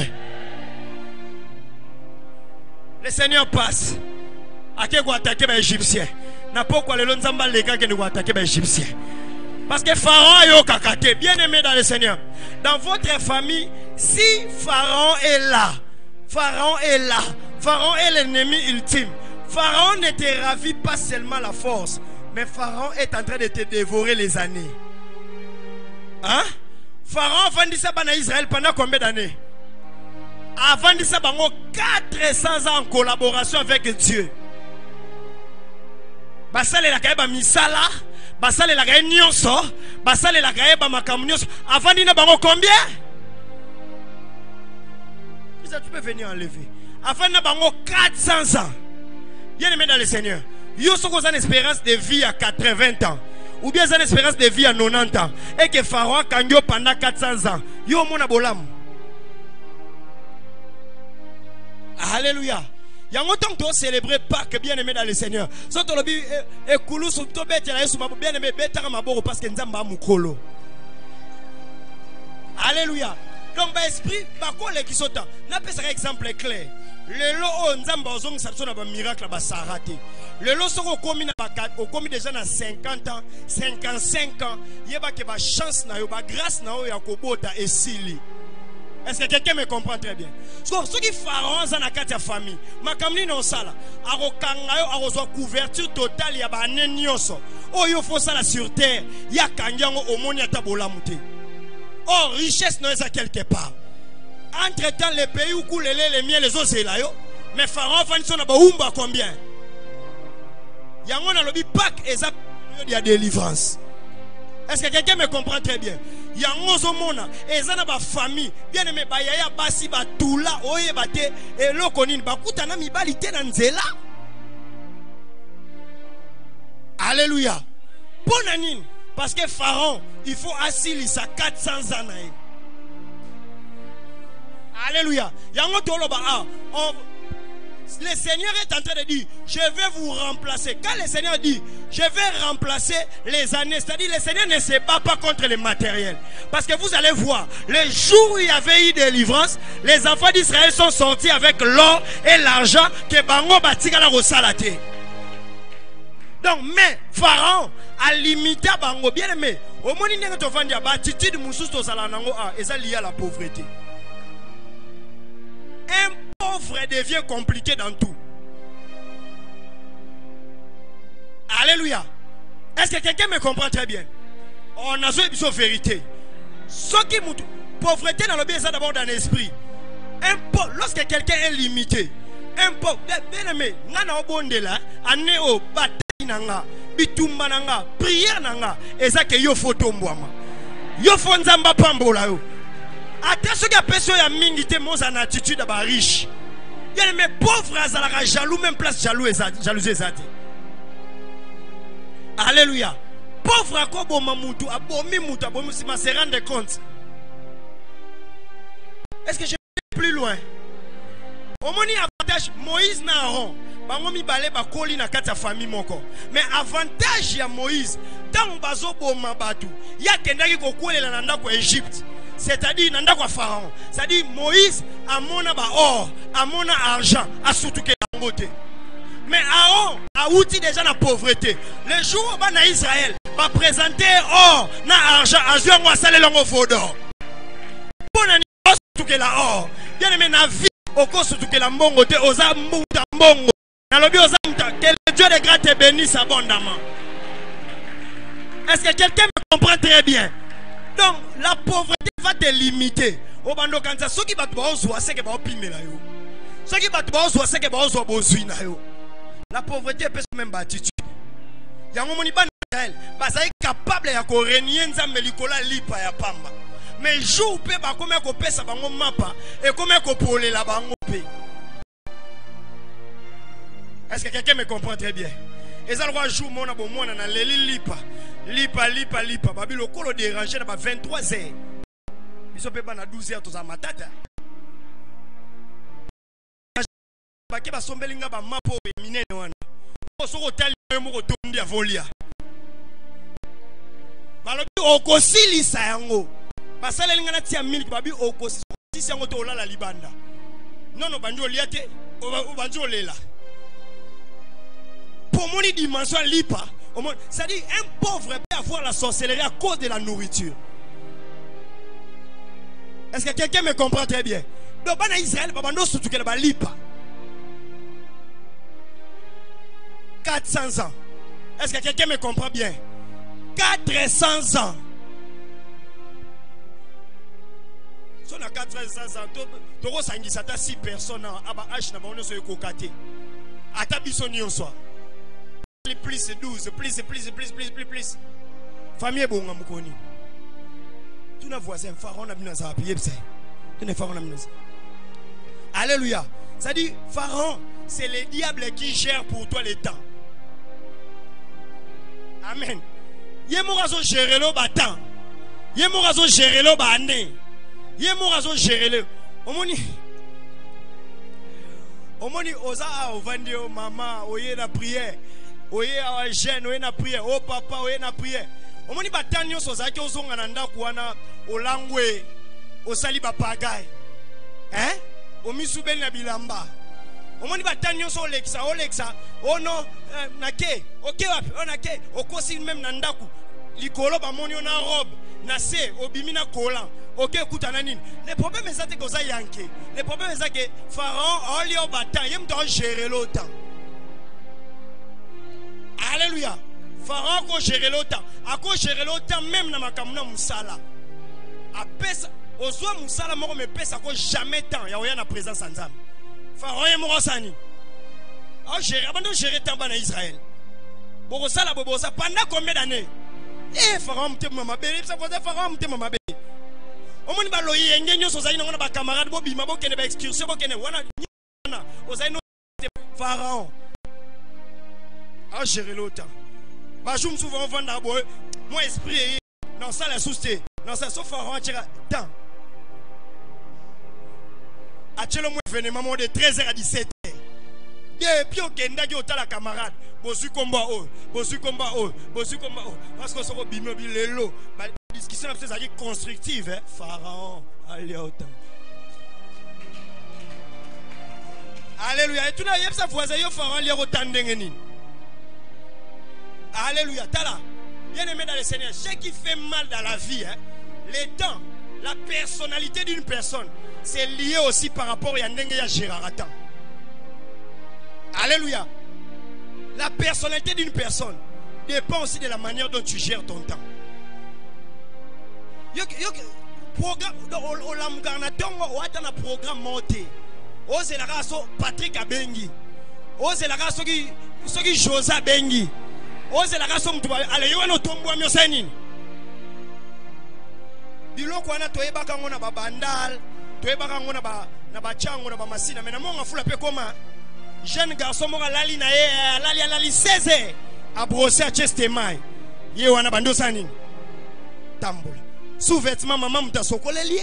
Le Seigneur passe. A qui va attaquer les Égyptiens. Na pourquoi le nzamba leka ke ne va attaquer les Égyptiens. Parce que Pharaon est au kakate. Bien aimé dans le Seigneur. Dans votre famille, si Pharaon est là, Pharaon est là. Pharaon est l'ennemi ultime. Pharaon ne te ravit pas seulement la force, mais Pharaon est en train de te dévorer les années. Hein? Pharaon a vendu ça à Israël pendant combien d'années? A vendu ça 400 ans en collaboration avec Dieu. Basale la kaeba misala, basale la kaeba nyonso, basale la kaeba makamunyoso. A vendu na bango combien? Tu peux venir enlever. A vendu na bango 400 ans. Bien aimé dans le Seigneur. Yo sont une espérance de vie à 80 ans. Ou bien une espérance de vie à 90 ans. Et que Pharaon kanyo pendant 400 ans. Yo mona bolam. Alléluia. Il y a longtemps que tu célébrer Pâques, bien aimé dans le Seigneur. Si tu as dit, bien aimé, parce que Nzamba mukolo. Alléluia. Donc, l'esprit, qui sont là. N'a pas un exemple clair. Le lot, Nzamba ozong ça sonne un miracle à Sarate. Le lot sont au commis déjà dans 50 ans, 55 ans. Il y a une chance, une grâce, il y a et sili. Est-ce que quelqu'un me comprend très bien? Ceux qui Pharaon dans la famille, ma kamni non sala, arokangayo arozwa couverture totale ya ba nenyoso. Oh yo faut ça sur terre, ya kanyango omoni atabola muté. Oh richesse non est quelque part. Entre-temps les pays où coulent les miens les os là yo, mais Pharaon fa nisona ba umba combien? Yango na lobi Pâques eza il y a délivrance. Est-ce que quelqu'un me comprend très bien? Il y a une famille. Bien aimé, il y a basi batula, oye bate, et l'okonin, bakutana mi balite nanzela. Alléluia. Bonanine. Parce que Pharaon, il faut assis sa 400 ans. Alléluia. Il y a un le Seigneur est en train de dire, je vais vous remplacer. Quand le Seigneur dit, je vais remplacer les années, c'est-à-dire le Seigneur ne se bat pas contre le matériel. Parce que vous allez voir, le jour où il y avait eu délivrance, les enfants d'Israël sont sortis avec l'or et l'argent que Bango Batika la Rosalate. Donc, mais Pharaon a limité Bango, bien aimé. Au moins, il y a une attitude liée à la pauvreté. Un pauvre devient compliqué dans tout. Alléluia. Est-ce que quelqu'un me comprend très bien? On a une vérité. Ce qui pauvreté dans le bien, c'est d'abord dans l'esprit. Lorsque quelqu'un est limité, un pauvre, bien aimé, nana obondela, anéo, bataille nanga, bitumba nanga, prière nanga, et ça que yo photo mbwama. Yo fonzamba pambola yo. Attention à personne qui a mingité mon en attitude à riche. Il y a mes pauvres à jaloux, même place jalousie. Alléluia. Pauvre à quoi bon mamoutou, à bon mimoutou, à bon si ma se rendre compte. Est-ce que je vais plus loin? Au moins, avantage Moïse n'a Aaron. Bangomi balé ba koli na kata famille moko. Mais avantage ya Moïse, tant bazo bo mabatu, ya kendaki ko kolela na ndako Égypte. C'est-à-dire nanda kwa Pharaon. C'est-à-dire Moïse a mona ba or, a mona argent, a surtout que langote. Mais Aaron a outil déjà la pauvreté. Le jour où na Israël va présenter or, na argent, a joué moi salé longo fodor. Bon ani surtout que la or. Bien aimé na vie au cause surtout que la mbongo te oza muta mbongo. Na lobi oza muta que le Dieu de grâce te bénisse abondamment. Est-ce que quelqu'un me comprend très bien? Donc la pauvreté va te limiter. Au bando kanza ceux qui battent ba ozwa c'est que ba opime la yo. Ceux qui battent ba ozwa c'est que ba ozwa bozui na yo. La pauvreté peut même attitude. Yango moni ba Israël, ba ça est capable ya ko renier nzambe likola lipa ya pamba. Mais jour pe ba comme ko pesa bango mapa et comme ko polela bango pe. Est-ce que quelqu'un me comprend très bien? Et ça le roi jour mona bo mona na leli lipa. Lipa. Babi le colo dérangé dans 23 heures. Ils sont pas dans 12 heures tous à matata. Baki ba sombelinga ba mapo minene wana. So hotel mo ko tondi avolia. Balobi okosili sayango. Basala linga na tia milk babi okosili sayango to la libanda. Non banjo liate o banjo lela. Pour mon dimension lipa C'est-à-dire, un pauvre peut avoir la sorcellerie à cause de la nourriture. Est-ce que quelqu'un me comprend très bien? Donc, en Israël, surtout que le lipa. 400 ans. Est-ce que quelqu'un me comprend bien? 400 ans. Si on a 400 ans, tu as 6 personnes à H, plus 12, plus. Famille est bon, tu n'as voisin, Pharaon a bien ça. Alléluia. Ça dit, Pharaon, c'est le diable qui gère pour toi les temps. Amen. Yemourazo gérer le bâton. Yemourazo gérer le bané. Yemourazo gérer le. Omoni oza ovandi o mama oye na prière. Oye a jeune oye na prière. O papa oye na prière. Omoni batanyo sozaki ozonga na ndaku wana olangwe osali bapagai. Hein? Omisubeli na bilamba. Omoni batanyo so Olexa ono nake oke wapi onake okosi même na ndaku likolo ba moni ona robe na se obimi na kola oke kutana nini. Le problème est que ça yanké. Le problème est que Pharaon oli au batan yem doit gérer l'OTAN. Alléluia. Pharaon ko gérer l'OTAN. A ko gérer l'OTAN même na makamuna musala. A pesa ozwa musala moko me pesa ko jamais temps ya oya na présence nzambe. Pharaon est mort sani. Oh gérer abandon gérer tant bana Israël. Boko sala bobo ça pendant combien d'années? Eh Pharaon mte mama bébé ça faisait Pharaon mte mama bébé. Omoni ba loyi engenyo so zaina ngona ba camarade bo bima bo kene ba excursion bo kene wana nyana ozaino Pharaon. Ah gérer l'autre. Ba joum souvent vendre boy. Moi esprit non ça la souste. Non ça so Pharaon tira temps. Achelo mo événement de 13h à 17h. Depuis au Kenda qui otala camarade, bosu combat o. Parce que ça va bimé bilelo. La discussion est constructive, hein. Pharaon, allez autant. Alléluia. Et tout là, y'a ça voisin yo Pharaon allez autant d'engeni. Alléluia. Tala. Bien aimé dans le Seigneur, ce qui fait mal dans la vie, hein, les temps, la personnalité d'une personne, c'est lié aussi par rapport à Yandenge ya Géraratan. Alléluia. La personnalité d'une personne dépend aussi de la manière dont tu gères ton temps. Programme programme monté. Ose la race Patrick Abengi. Ose la race qui Josa Bengi. Ose la race allez yo no tombo mioseni. Biloko wana toyebaka ngona ba bandal, toyebaka ngona ba na ba chango na ba masina mais na monga fula pe koma. Jeune garçon mora lali na ye lali 16 a brosser à chestemai. Ye wana bando sanini. Tambola. Sous vêtement maman muta sokole lié.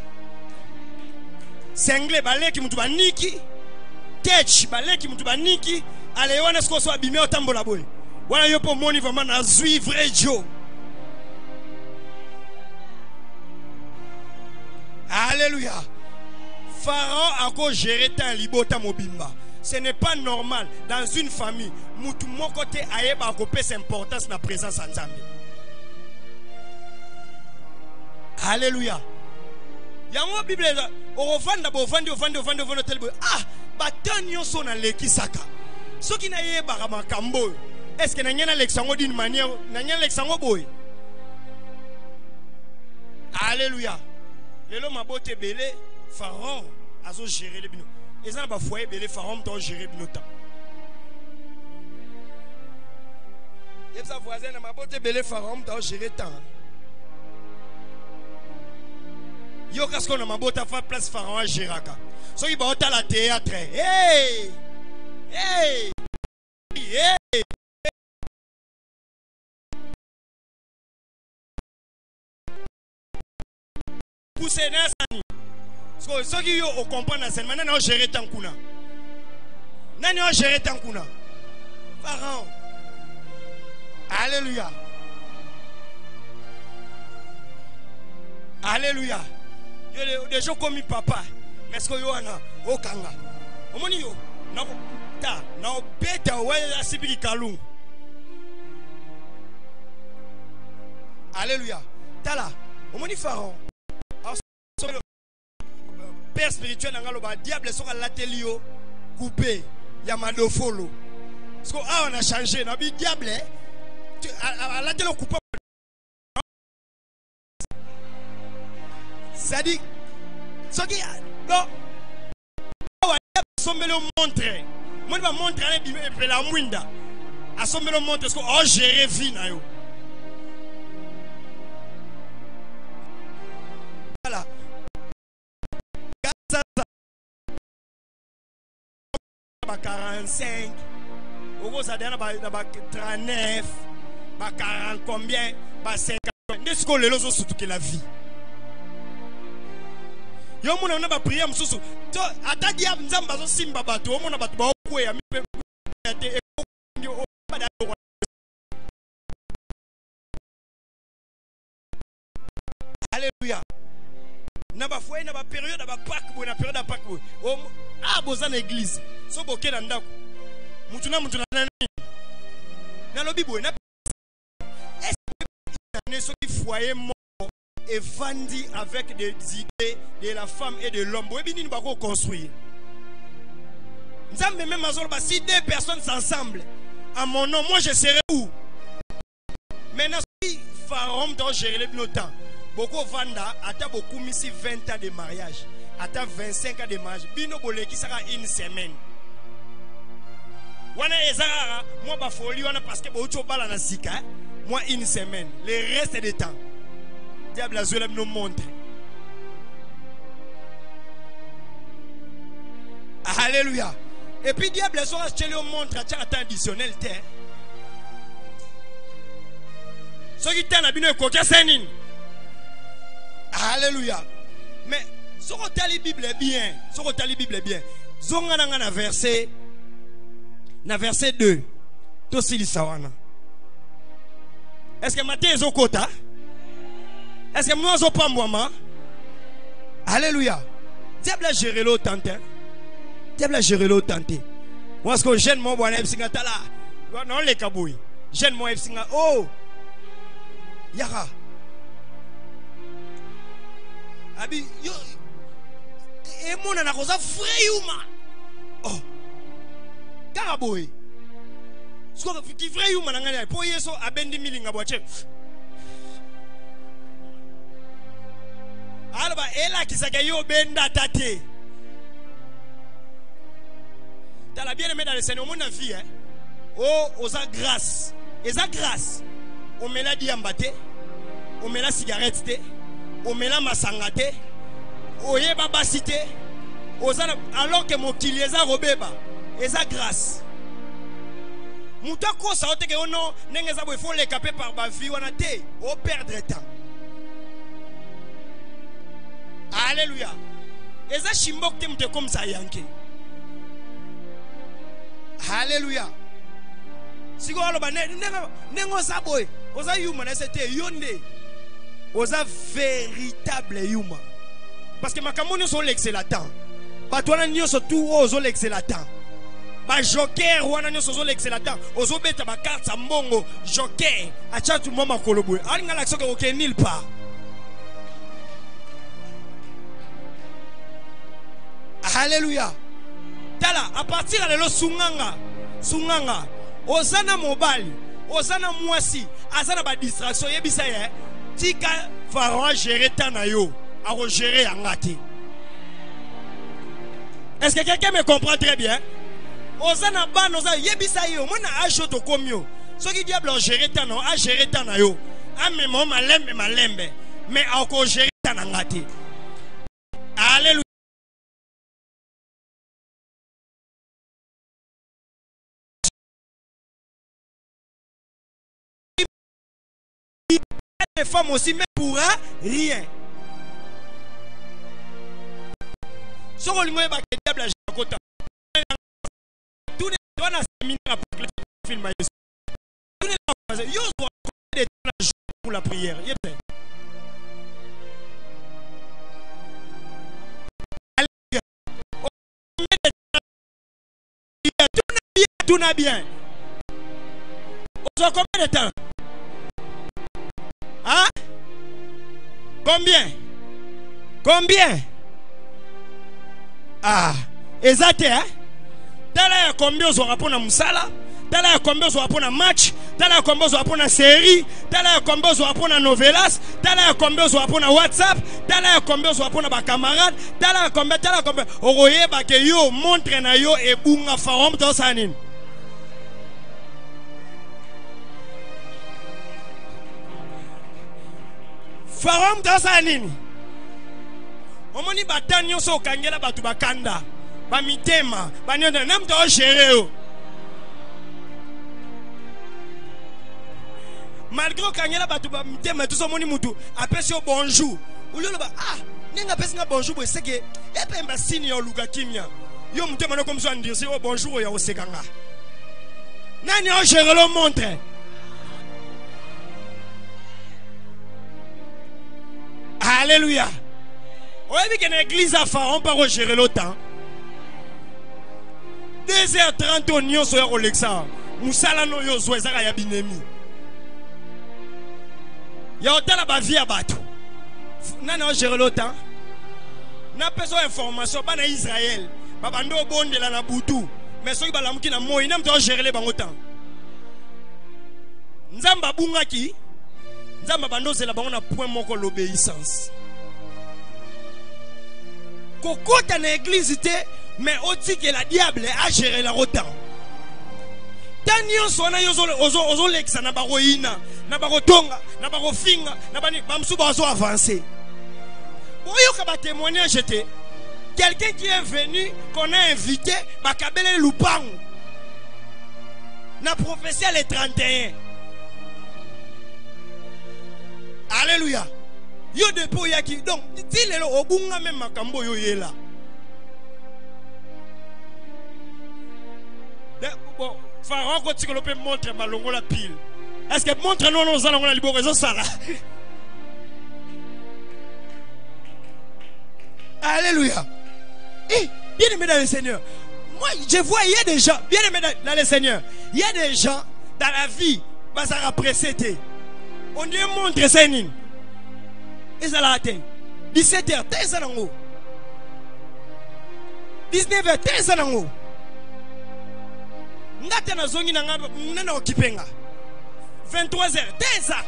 Sengle baleki mutu baniki. Ketch baleki mutu baniki. Ale wana sko so abime o tambola boy. Wana yo po moni vraiment na zui vrai Joe. Alléluia. Pharaon a ko gérer tant libota mobimba. Ce n'est pas normal dans une famille. Mutu mon côté aeba ko pèse importance na présence en Nzambe. Alléluia. Yango Bible o vanda bo vandi telbo. Ah, batanyo so na leki saka. So ki na yeba ka makambo. Est-ce que na nyana leksango d'une manière na nyana leksango boy? Alléluia. Lelo mabote belé Pharaon azo gérer le bino. Et ça, foyer belé Pharaon doit gérer le temps. Et ça, voisin, ma botte belé Pharaon doit gérer le temps. Yo, qu'est-ce qu'on a ma botte à faire place Pharaon à gérer? So, il va au la théâtre. Hey! Hey! Hey! Poussez Nassani. Ce qui est au comprendre, c'est maintenant gérer tant qu'on a. Nani gérer tant qu'on a. Pharaon. Alléluia. Alléluia. Il y a des gens comme papa. Mais ce que yo ana okanga. Omoni yo na ta na beta wa asibiri kalungu. Alléluia. Tala, au moni Pharaon. Père spirituel le diable sera l'atelier coupé. Yamado follow. Parce qu'on a changé. On a dit diable. À l'atelier coupé. Ça dit. Ce qui non. Assemble le montre. Moi je vais montrer la mouinda. Assemble le montre parce que gérer vie na yo. Voilà. 45. Au ça donne 39. 40 combien? 50. Qu'est-ce que les autres surtout que la vie. Yo mona na ba prière mususu to atadi ya nzamba zo simba bato mona bato ba okwe mi pe ate o bada ko Alléluia. Na ba foi na ba période na ba Pâques bo na période na Pâques bo boza na église so boke na ndako mutu na na lobi bo na est-ce que foyer et vendit avec des idées de la femme et de l'homme. Vous pouvez pas construire. Si deux personnes s'ensemble, à mon nom, moi je serai où? Maintenant, si Pharaon doit gérer le temps, beaucoup vanda, attend beaucoup mis 20 ans de mariage, attend 25 ans de mariage, bino bolé qui sera une semaine. Wana ezara, moi ba folie wana parce que beaucoup bala na sika, moi une semaine, le reste du temps. Diable a joué nous montre. Alléluia. Et puis diable a joué nous montre à temps additionnel. Ce qui t'en a bien côté sénin. Alléluia. Mais ce que tu as la Bible est bien. Ce que tu as la Bible est bien. Zonga na verset 2. Tosili sawana. Est-ce que Matthieu est au côté? Est-ce que nous avons pas moi? Alléluia. Diable a géré l'eau tante. Diable a géré l'eau tante. Moi, ce que j'aime, mon bon Epsinga Tala. Non, les kabouis. J'aime mon Epsinga. Oh. Yara. Abi, yo. Et mon anakosa frayuma. Oh. Karaboui. Ce qui frayuma n'angane. Pour yeso abendi milinga boche. Alba ela kisaka yo benda tate. T'as la bien aimé dans le Seigneur, mon vie, hein? Oh, osa grâce. Et ça grâce. On met la diambate, on met la cigarette, on met la masangate, on y est babasité, alors que mon kili est robeba. Et ça grâce. Moutako ça ote que non, n'engeza il faut les caper par ma vie, on a té, on perdre temps. Alléluia. Et ça chimbok te comme ça yanké. Alléluia. Si vous avez un boy, vous avez humain, c'était yonde. Vous avez véritable humain. Parce que ma camoufle sont l'excellent. Pas toi, nous sommes tous aux l'excellent. Ba joker wana nyo sozo l'excellent. Ozo beta ba carte sa mbongo joker. Acha tout moment kolobwe. Ali ngala soke oke nil pas. Alléluia. Tala, à partir de Sunganga, Osana Mobali, Osana Mwasi, Asana ba distraction, yebisa ye, tika Pharaon gérer Tanayo, à gérer Angati. Est-ce que quelqu'un me comprend très bien? Osana Ban, Osana yebisa ye, moi na ajoto komyo. Ce qui diable a géré Tanayo, a géré Tanayo. A même malembe, mais encore gérer Tanangati. Alléluia. Les femmes aussi, mais pourra rien. Ce qu'on lui dit, c'est que le diable a côté. Tout le monde a séminaire pour le film. Tout le monde a des temps pour la prière. Tout n'a bien. On a combien de temps? Hein? Combien? Ah, exact, hein? Tala ya combien aux rapport na musala, tala ya combien aux rapport na match, tala ya combien aux rapport na série, tala ya combien aux rapport na novelas, tala ya combien aux rapport na WhatsApp, tala ya combien aux rapport na ba camarade, tala ya combien. Ogoye ba ke yo montre na yo e bunga farom to sanin. Farom to sanin. Omoni batanyo so kangela batu bakanda. Ba mitema, ba nyonda nam to gérer yo. Malgré kangela batu ba mitema tout so moni mutu apesi yo bonjour. Ulolo ba nenga pesi nga bonjour bo seke epe mba sini yo luka kimia. Yo mutema no comme ça dire c'est bonjour ya osekanga. Nani o gérer le montre. Alléluia. On a vu qu'une église a pharaon par gérer le temps. 2h30 au Nyon sur Alexa. Moussala no yo zoezara ya binemi. Ya otala ba vie abatu. Nana on gérer le temps. Na peso information ba na Israël. Ba bando bonde la na butu. Mais soki ba lamuki na moi nam to gérer le bango temps. Nzamba bunga ki. Nzamba bando c'est la bango na point moko l'obéissance. Kokota na église te mais aussi que la diable a géré la rotan. Tanyo sona ozo lexa na baroina, na barotonga, na barofinga, na bani bamsu bazo avancer. Boyo ka ba témoigner jeté. Quelqu'un qui est venu qu'on a invité bakabele lupang. Na prophétie les 31. Alléluia. Yo depo yaki donc dit le obunga même makambo yo yela. Bon, Pharaon quand tu peux montrer malongo la pile. Est-ce que montre nous nous allons la libération ça là? Alléluia. Et bien aimé dans le Seigneur. Moi je vois il y a des gens bien aimé dans le Seigneur. Il y a des gens dans la vie bah ça a précédé. On dit montre ça nini. Et ça l'a atteint. 17h, t'es ça dans 19h, t'es ça dans Ngate na zongi na ngana okipenga. 23h, t'es ça.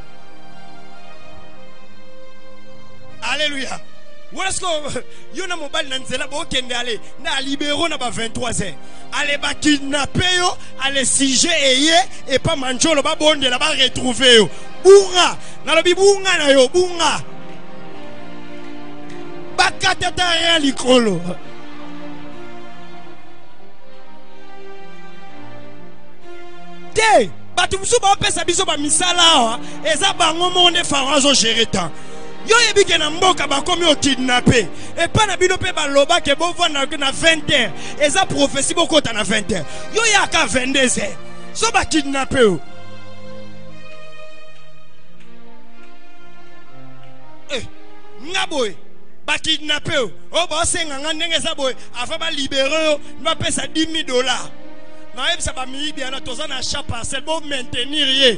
Alléluia. Ou est-ce que yo na mobile na nzela ba okende ale na libéro na ba 23h. Ale ba kidnapper yo, ale siger eye et pas manjolo ba bonde la ba retrouver yo. Bunga, na lobi bunga na yo, bunga. Bakatata rien likolo. Te, batu musu ba pesa biso ba misala eza bango monde Pharaon gérer temps. Yo yebi ke na mboka ba komi o kidnapper et pas na bino pe ba loba ke bo vanda na 20h eza prophétie bokota na 20h. Yo ya ka 22h. So ba kidnapper o. Ngaboy ba kidnapper o ba senga ndenge za boy afa ba libérer ba pesa $10,000. Na yeb sa ba mi bien na toza na chat parcelle bo maintenir ye.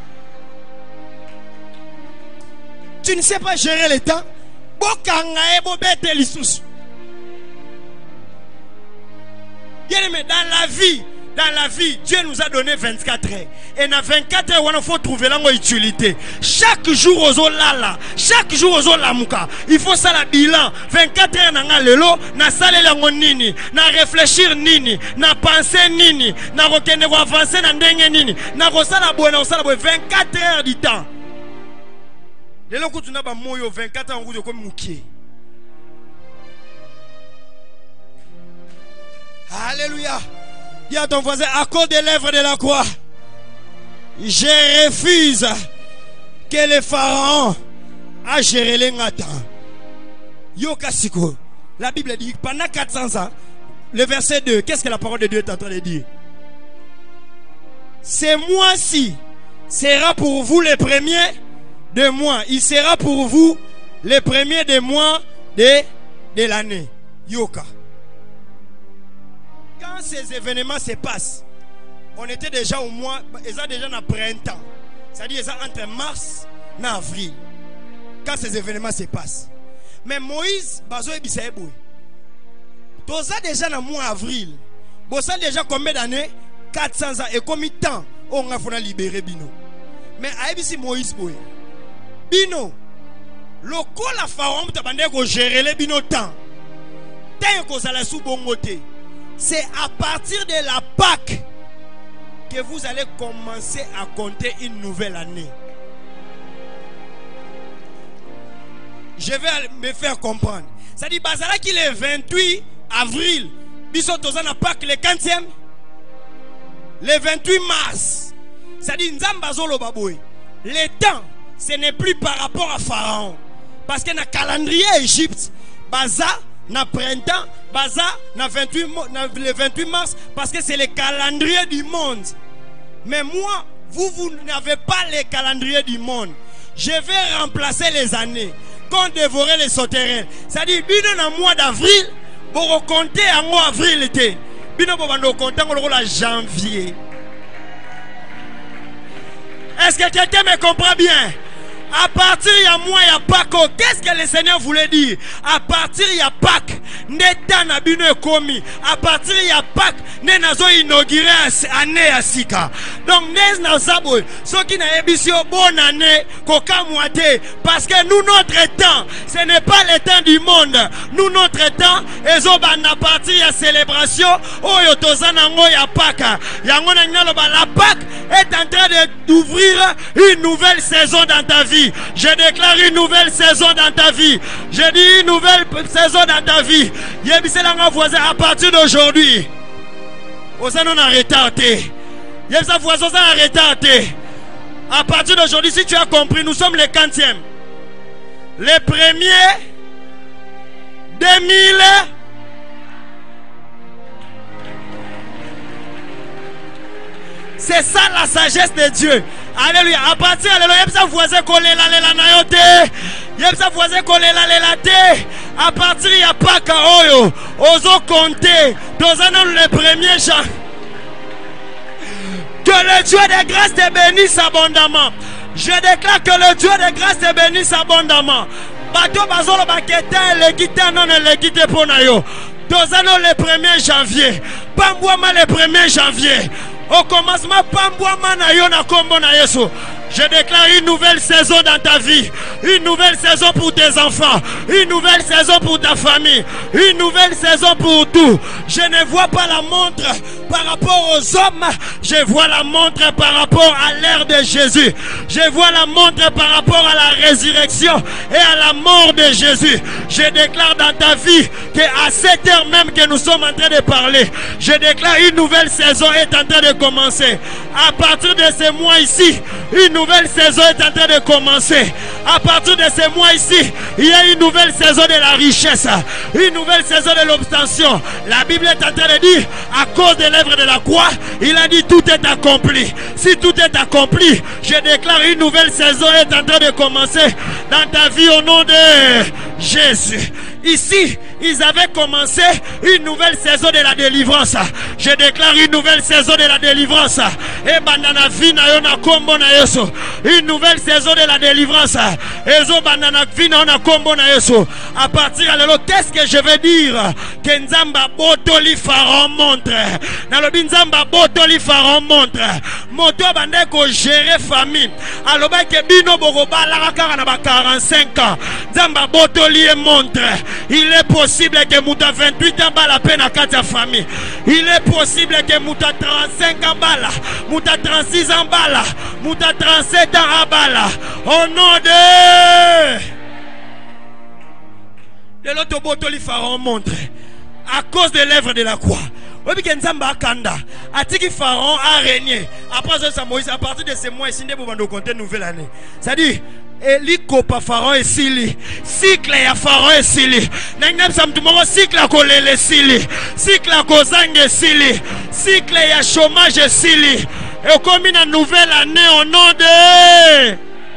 Tu ne sais pas gérer le temps. Bokanga e bo bete lisusu. Bien aimé dans la vie, Dieu nous a donné 24 heures. Et dans 24 heures, il faut trouver la utilité. Chaque jour aux lala, chaque jour aux lamuka, il faut ça la bilan. 24 heures na lelo, na sale la nini, na réfléchir nini, na penser nini, na rokende avancer na ndenge nini, na rosala boy na rosala boy 24 heures du temps. Lelo ko tuna ba moyo 24 heures ngudi comme mukie. Alléluia. Dis à ton voisin, à cause des lèvres de la croix, je refuse que le pharaon a géré les ngata. Yokasiko. La Bible dit pendant 400 ans, le verset 2, qu'est-ce que la parole de Dieu est en train de dire? Ce mois-ci sera pour vous le premier de mois. Il sera pour vous le premier des mois de l'année. Yoka. Quand ces événements se passent, on était déjà au mois, ils ont déjà dans printemps. C'est-à-dire ils ont entre mars et avril. quand ces événements se passent. Mais Moïse, bazo e bisa eboué. Toza déjà dans le mois avril. Bossa déjà combien d'années? 400 ans. Et combien de temps on a fait libérer Bino? Mais aïbisi Moïse boué. Bino, le col la pharaon t'a bandé ko gérer les Bino temps. Tant que ça la sous bon côté. C'est à partir de la Pâque que vous allez commencer à compter une nouvelle année. Je vais me faire comprendre. Ça dit Bazala qu'il est 28 avril. Bissot Tozana Pâques le 40e. Le 28 mars. Ça dit Nzambazolo Baboué. Le temps, ce n'est plus par rapport à Pharaon. Parce que dans le calendrier Égypte, Baza, na printemps, Baza, na le 28 mars, parce que c'est le calendrier du monde. Mais moi, vous n'avez pas le calendrier du monde. Je vais remplacer les années. Quand dévorer les souterrains. C'est-à-dire, dans le mois d'avril, vous comptez en mois avril. Vous comptez en janvier. Est-ce que quelqu'un me comprend bien? À partir de moi, il y a Pâques. Qu'est-ce que le Seigneur voulait dire? À partir de Pâques, Neta na bino komi. À partir de Pâques, ne nazo inauguré année à Sika. Donc, ne nazabo, ceux qui n'a ébissé bonne année, koka moité. Parce que nous, notre temps, ce n'est pas le temps du monde. Nous, notre temps, ezoban à partir de la célébration, oyo tozana ngo ya Pâques. Yango na nyaloba, la Pâques est en train d'ouvrir une nouvelle saison dans ta vie. Je déclare une nouvelle saison dans ta vie. Je dis une nouvelle saison dans ta vie. Voisin, à partir d'aujourd'hui, on a retardé. Voisin, retardé. À partir d'aujourd'hui, si tu as compris, nous sommes les 40e. Les premiers 2000. C'est ça la sagesse de Dieu. Alléluia. À partir alléluia, y'a voisin collé la nayote. Y'a voisin collé la te. À partir il y a pas kaoyo. Oso compter. Dans le premier chant. Que le Dieu de grâce te bénisse abondamment. Je déclare que le Dieu de grâce te bénisse abondamment. Bato bazolo baketa le guité non le guité pour nayo. Dans le 1er janvier. Pambouama le 1er janvier. Au commencement, je déclare une nouvelle saison dans ta vie, une nouvelle saison pour tes enfants, une nouvelle saison pour ta famille, une nouvelle saison pour tout. Je ne vois pas la montre par rapport aux hommes, je vois la montre par rapport à l'ère de Jésus. Je vois la montre par rapport à la résurrection et à la mort de Jésus. Je déclare dans ta vie qu'à cette heure même que nous sommes en train de parler, je déclare une nouvelle saison est en train de commencer. À partir de ce mois ici, une nouvelle saison est en train de commencer. À partir de ce mois ici, il y a une nouvelle saison de la richesse, une nouvelle saison de l'obtention. La Bible est en train de dire, à cause de l'œuvre de la croix, il a dit tout est accompli. Si tout est accompli, je déclare une nouvelle saison est en train de commencer dans ta vie au nom de Jésus. Ici, ils avaient commencé une nouvelle saison de la délivrance. Je déclare une nouvelle saison de la délivrance. Et banana vina yona kombo na yeso. Une nouvelle saison de la délivrance. Ezo banana vina yona kombo na yeso. À partir de là, qu'est-ce que je veux dire? Que Nzamba botoli pharaon montre. Dans le Nzamba botoli pharaon montre. Moto bande ko gérer famille. Alors que bino bogoba la kaka na ba 45 ans. Nzamba botoli montre. Il est possible que Mouta 28 ans bat la peine à 4 familles. Il est possible que Mouta 35 ans bala, Mouta 36 ans bala, Mouta 37 ans à bala. Au nom de l'autre botoli pharaon montre. À cause de l'œuvre de la croix. Pharaon a régné. Après ça, Moïse, à partir de ce mois, il y a une nouvelle année. C'est-à-dire, Elikopa Pharaon est sili. Cycle ya Pharaon est sili. Nangam samtumo cycle à kolele sili. Cycle à kozange sili. Cycle ya chômage est sili. Et comme une nouvelle année au nom de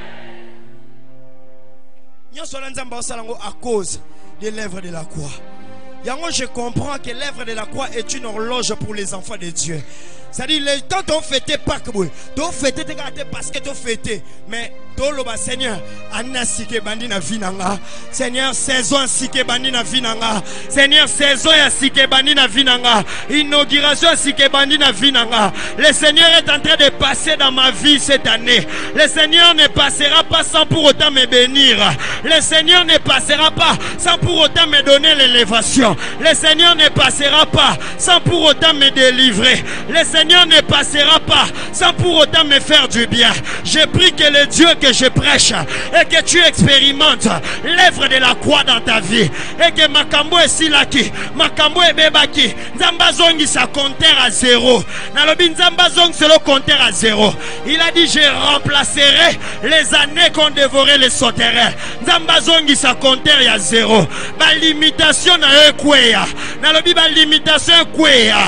à cause de l'œuvre de la croix. Je comprends que l'œuvre de la croix est une horloge pour les enfants de Dieu. C'est-à-dire, les temps t'ont fêté Pâques, t'ont fêté parce que t'ont fêté. Mais, Seigneur, Anna Sike Bandina Vinanga. Seigneur, saison Sike Bandina Vinanga. Seigneur, saison Sike Bandina Vinanga. Inauguration Sike Bandina Vinanga. Le Seigneur est en train de passer dans ma vie cette année. Le Seigneur ne passera pas sans pour autant me bénir. Le Seigneur ne passera pas sans pour autant me donner l'élévation. Le Seigneur ne passera pas sans pour autant me délivrer. Le Seigneur ne passera pas sans pour autant me faire du bien. Je prie que le Dieu que je prêche et que tu expérimentes l'œuvre de la croix dans ta vie et que Makambo est silaki, Makambo est bebaki, Nzambazongi sa compteur à 0. Nalobi Nzambazong c'est le compteur à 0. Il a dit je remplacerai les années qu'on dévorait les sauterelles. Nzambazongi sa compteur à 0. Ma limitation na ekweya. Nalobi ma limitation ekweya.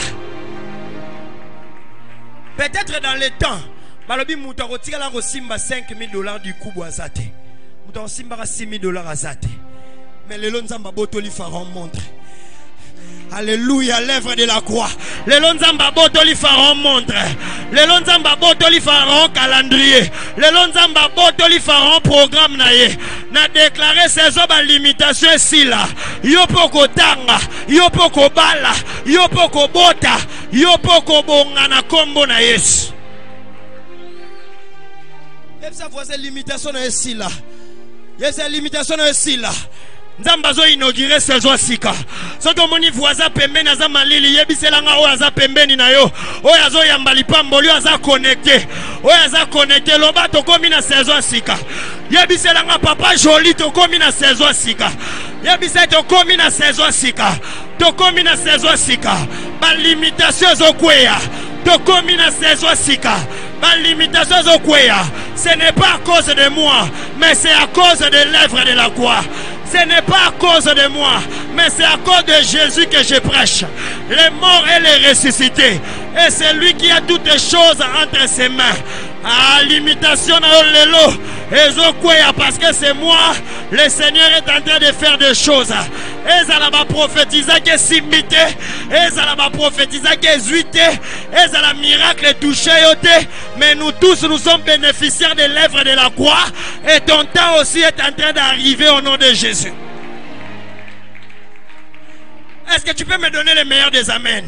Peut-être dans le temps, Balobi Moutarotika la Rosimba $5,000 du coup Boazate. Moutarosimba $6,000 à Zate. Mais le Lonzamba Botoli Pharaon montre. Alléluia, l'œuvre de la croix. Le Lonzamba Botoli Pharaon montre. Le Lonzamba Botoli Pharaon calendrier. Le Lonzamba Botoli Pharaon programme naye. Na déclaré ces hommes à limitation ici là. Yopoko tanga, yopoko bala, yopoko bota, yopoko bonga na kombo na Yesu. Et ça voit ces limitations ici là. Il y a ces limitations ici là. Nzambazo inauguré saison sika. Soto moni voisin pembeni aza malili yebiselanga o aza pembeni na yo. O azo yambali pamboli aza connecté. O aza connecté loba to komi na saison sika. Yebiselanga papa joli to komi na saison sika. Yebise to komi na saison sika. To komi na saison sika. Ba limitation zo kweya. To komi na saison sika. Ba limitation zo kweya. Ce n'est pas à cause de moi, mais c'est à cause de l'œuvre de la croix. Ce n'est pas à cause de moi, mais c'est à cause de Jésus que je prêche. Les morts et les ressuscités. Et c'est lui qui a toutes les choses entre ses mains. À l'imitation de l'élo. Parce que c'est moi, le Seigneur est en train de faire des choses. Et ça va prophétiser que s'imiter. Et ça va prophétiser que zuiter. Et ça va miracle toucher. Mais nous tous, nous sommes bénéficiaires de l'œuvre de la croix. Et ton temps aussi est en train d'arriver au nom de Jésus. Est-ce que tu peux me donner le meilleur des amens?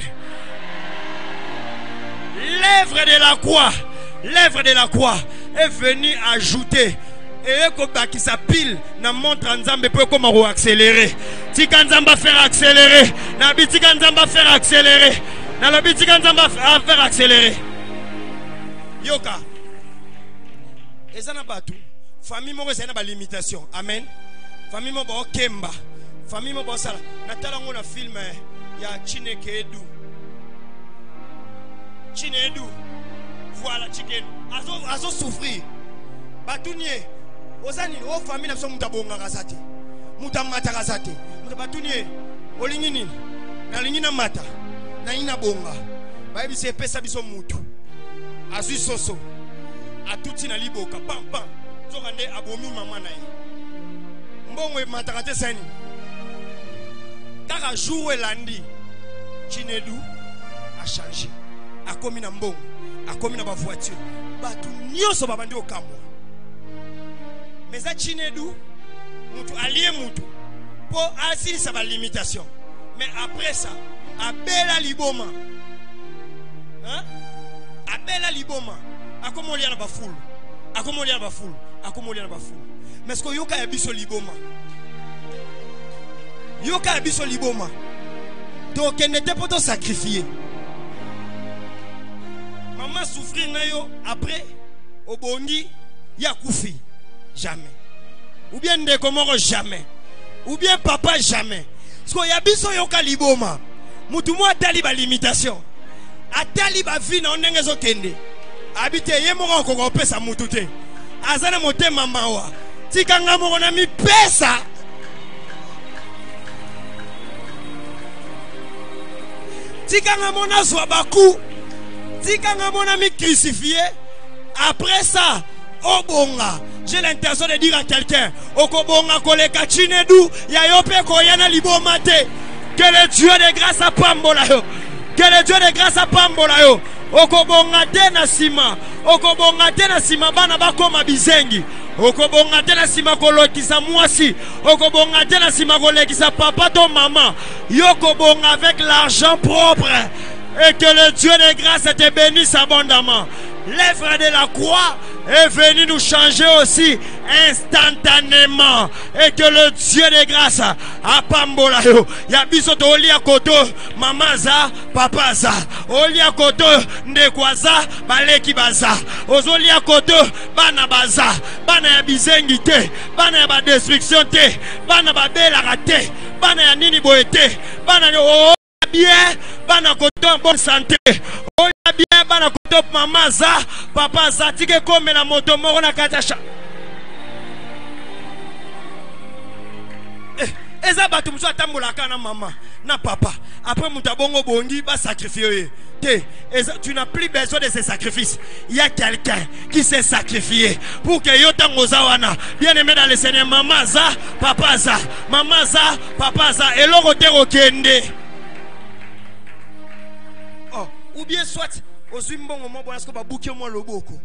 L'œuvre de la croix. L'œuvre de la croix est venue ajouter. Et qui s'appile na montre Nzambe peut comme accélérer. Tika Nzamba faire accélérer. Na bitika Nzamba faire accélérer. Na la bitika Nzamba faire accélérer. Yoka. Ezana batu. Famille mo ezana ba limitation. Amen. Famille mo ba kemba. Famille mo ba sala. Natala ngona film ya Chineke Edu. Chinedu. Voilà chicken. Azo souffrir. Batunye. Ozani o famille na so mutabonga kasate. Mutamata kasate. Mutabatunye. Olingi nini? Na lingi na mata. Na ina bonga. Ba bi se pesa biso mutu. Azu soso. Atuti na liboka pam pam. Zokande abomi mama na ye. Mbongo e matakate sani. Kaka jour elandi. Chinedu a changé. A komi na mbongo. A komi na ba voiture. Batu nyonso babandi okamwa. Mais ça Chinedu mutu allié mutu pour assis sa limitation. Mais après ça, abela liboma. Hein? Abela liboma. Akomolia na ba foule. Akomolia na ba foule. Akomolia na ba foule. Mais ce que yoka yabiso liboma. Yoka yabiso liboma. Donc elle n'était pas sacrifié. Maman souffrir na yo après au bondi ya koufi. Jamais. Ou bien Ndekomoro jamais. Ou bien papa jamais. Parce qu'il y a biso yoka liboma. Mutumo atali ba limitation. Atali ba vie na onengezo kende. Habite ye moko ko pesa mutute. Azana motema mawa. Tikanga moko na mi pesa. Tikanga mona so baku. Tikanga mona mi crucifié. Après ça, obonga. J'ai l'intention de dire à quelqu'un, Okobonga koleka chinedu, ya yope koyana libomate. Que le Dieu de grâce a pambola yo. Que le Dieu de grâce a pambola yo. okobonga te na sima, okobonga te na sima bana bakoma bizengi, okobonga te na sima kolokisa mwasi, okobonga te na sima kolekisa papa to maman, yokobonga avec l'argent propre, et que le Dieu de grâce te bénisse abondamment. L'œuvre de la croix est venu nous changer aussi instantanément, et que le Dieu de grâce a pambola yo ya biso to olia koto mama za papa za olia koto ndekwaza baleki baza ozolia koto bana baza bana ya bizengi te bana ya ba destruction te bana ba belaka te bana ya nini boete bana yo bien bana koto en bonne santé olia bien bana koto mama za papa za tike comme la moto moko na katasha. Eza batu mso atambolaka na maman na papa après mutabongo bongi ba sacrifier te. Tu n'as plus besoin de ces sacrifices. Il y a quelqu'un qui s'est sacrifié pour que yo tangoza wana bien aimé dans le Seigneur maman za papa za maman za papa za et l'autre okende. Oh, ou bien soit ozwi mbongo mo bona sko ba buki mo loboko.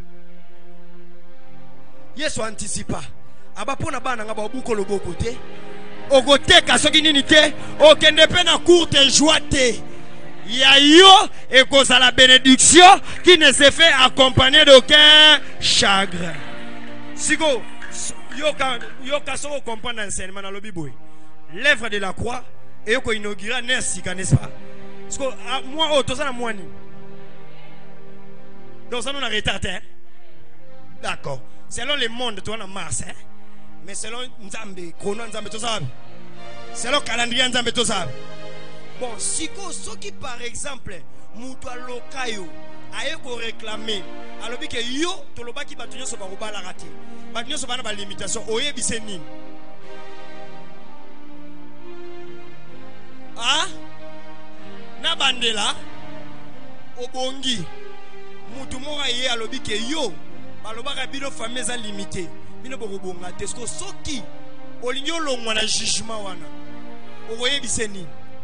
Yesu anticipa. Aba pona bana nga ba buko loboko te. Okoteka soki nini te okende pe na courte joie te ya yo et cause à la bénédiction qui ne se fait accompagner d'aucun chagrin. Sigo yoka so comprendre enseignement dans le Bible. L'œuvre de la croix et yoko inaugura nesika n'est-ce pas? Parce que moi otozana mwani donc ça nous a retardé. D'accord. Selon le monde toi na Mars hein. Mais selon Nzambe, chrono Nzambe to sabe. Selon calendrier Nzambe to sabe. Bon, siko soki par exemple, mutu alokayo ayeko réclamer. Alors que yo tolobaki batunyo so ba robala raté. Batunyo so bana ba limitation oyebise nini? Ah? Na bandela obongi. Mutu mo aye alobi ke yo balobaka bino famille za limité. Bino bokobonga te sko soki olinyo longwa na jugement wana okoyebise nini?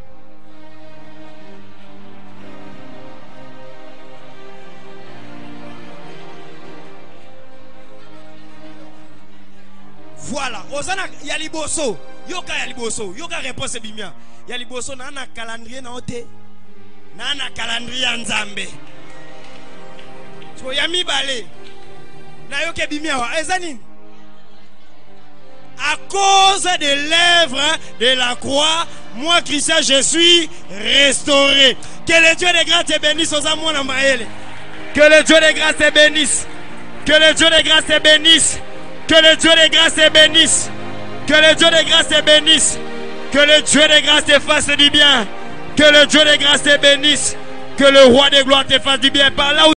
Voilà, ozana ya liboso yoka réponse bimia ya liboso na na calendrier na ote na na calendrier Nzambe so ya mibale na yoke bimia wa ezanini. À cause de l'œuvre de la croix, moi Christian, je suis restauré. Que le Dieu de grâce te bénisse aux amours na maele. Que le Dieu de grâce te bénisse. Que le Dieu de grâce te bénisse. Que le Dieu de grâce te bénisse. Que le Dieu de grâce te bénisse. Que le Dieu de grâce te fasse du bien. Que le Dieu de grâce te bénisse. Que le roi de gloire te fasse du bien. Par là où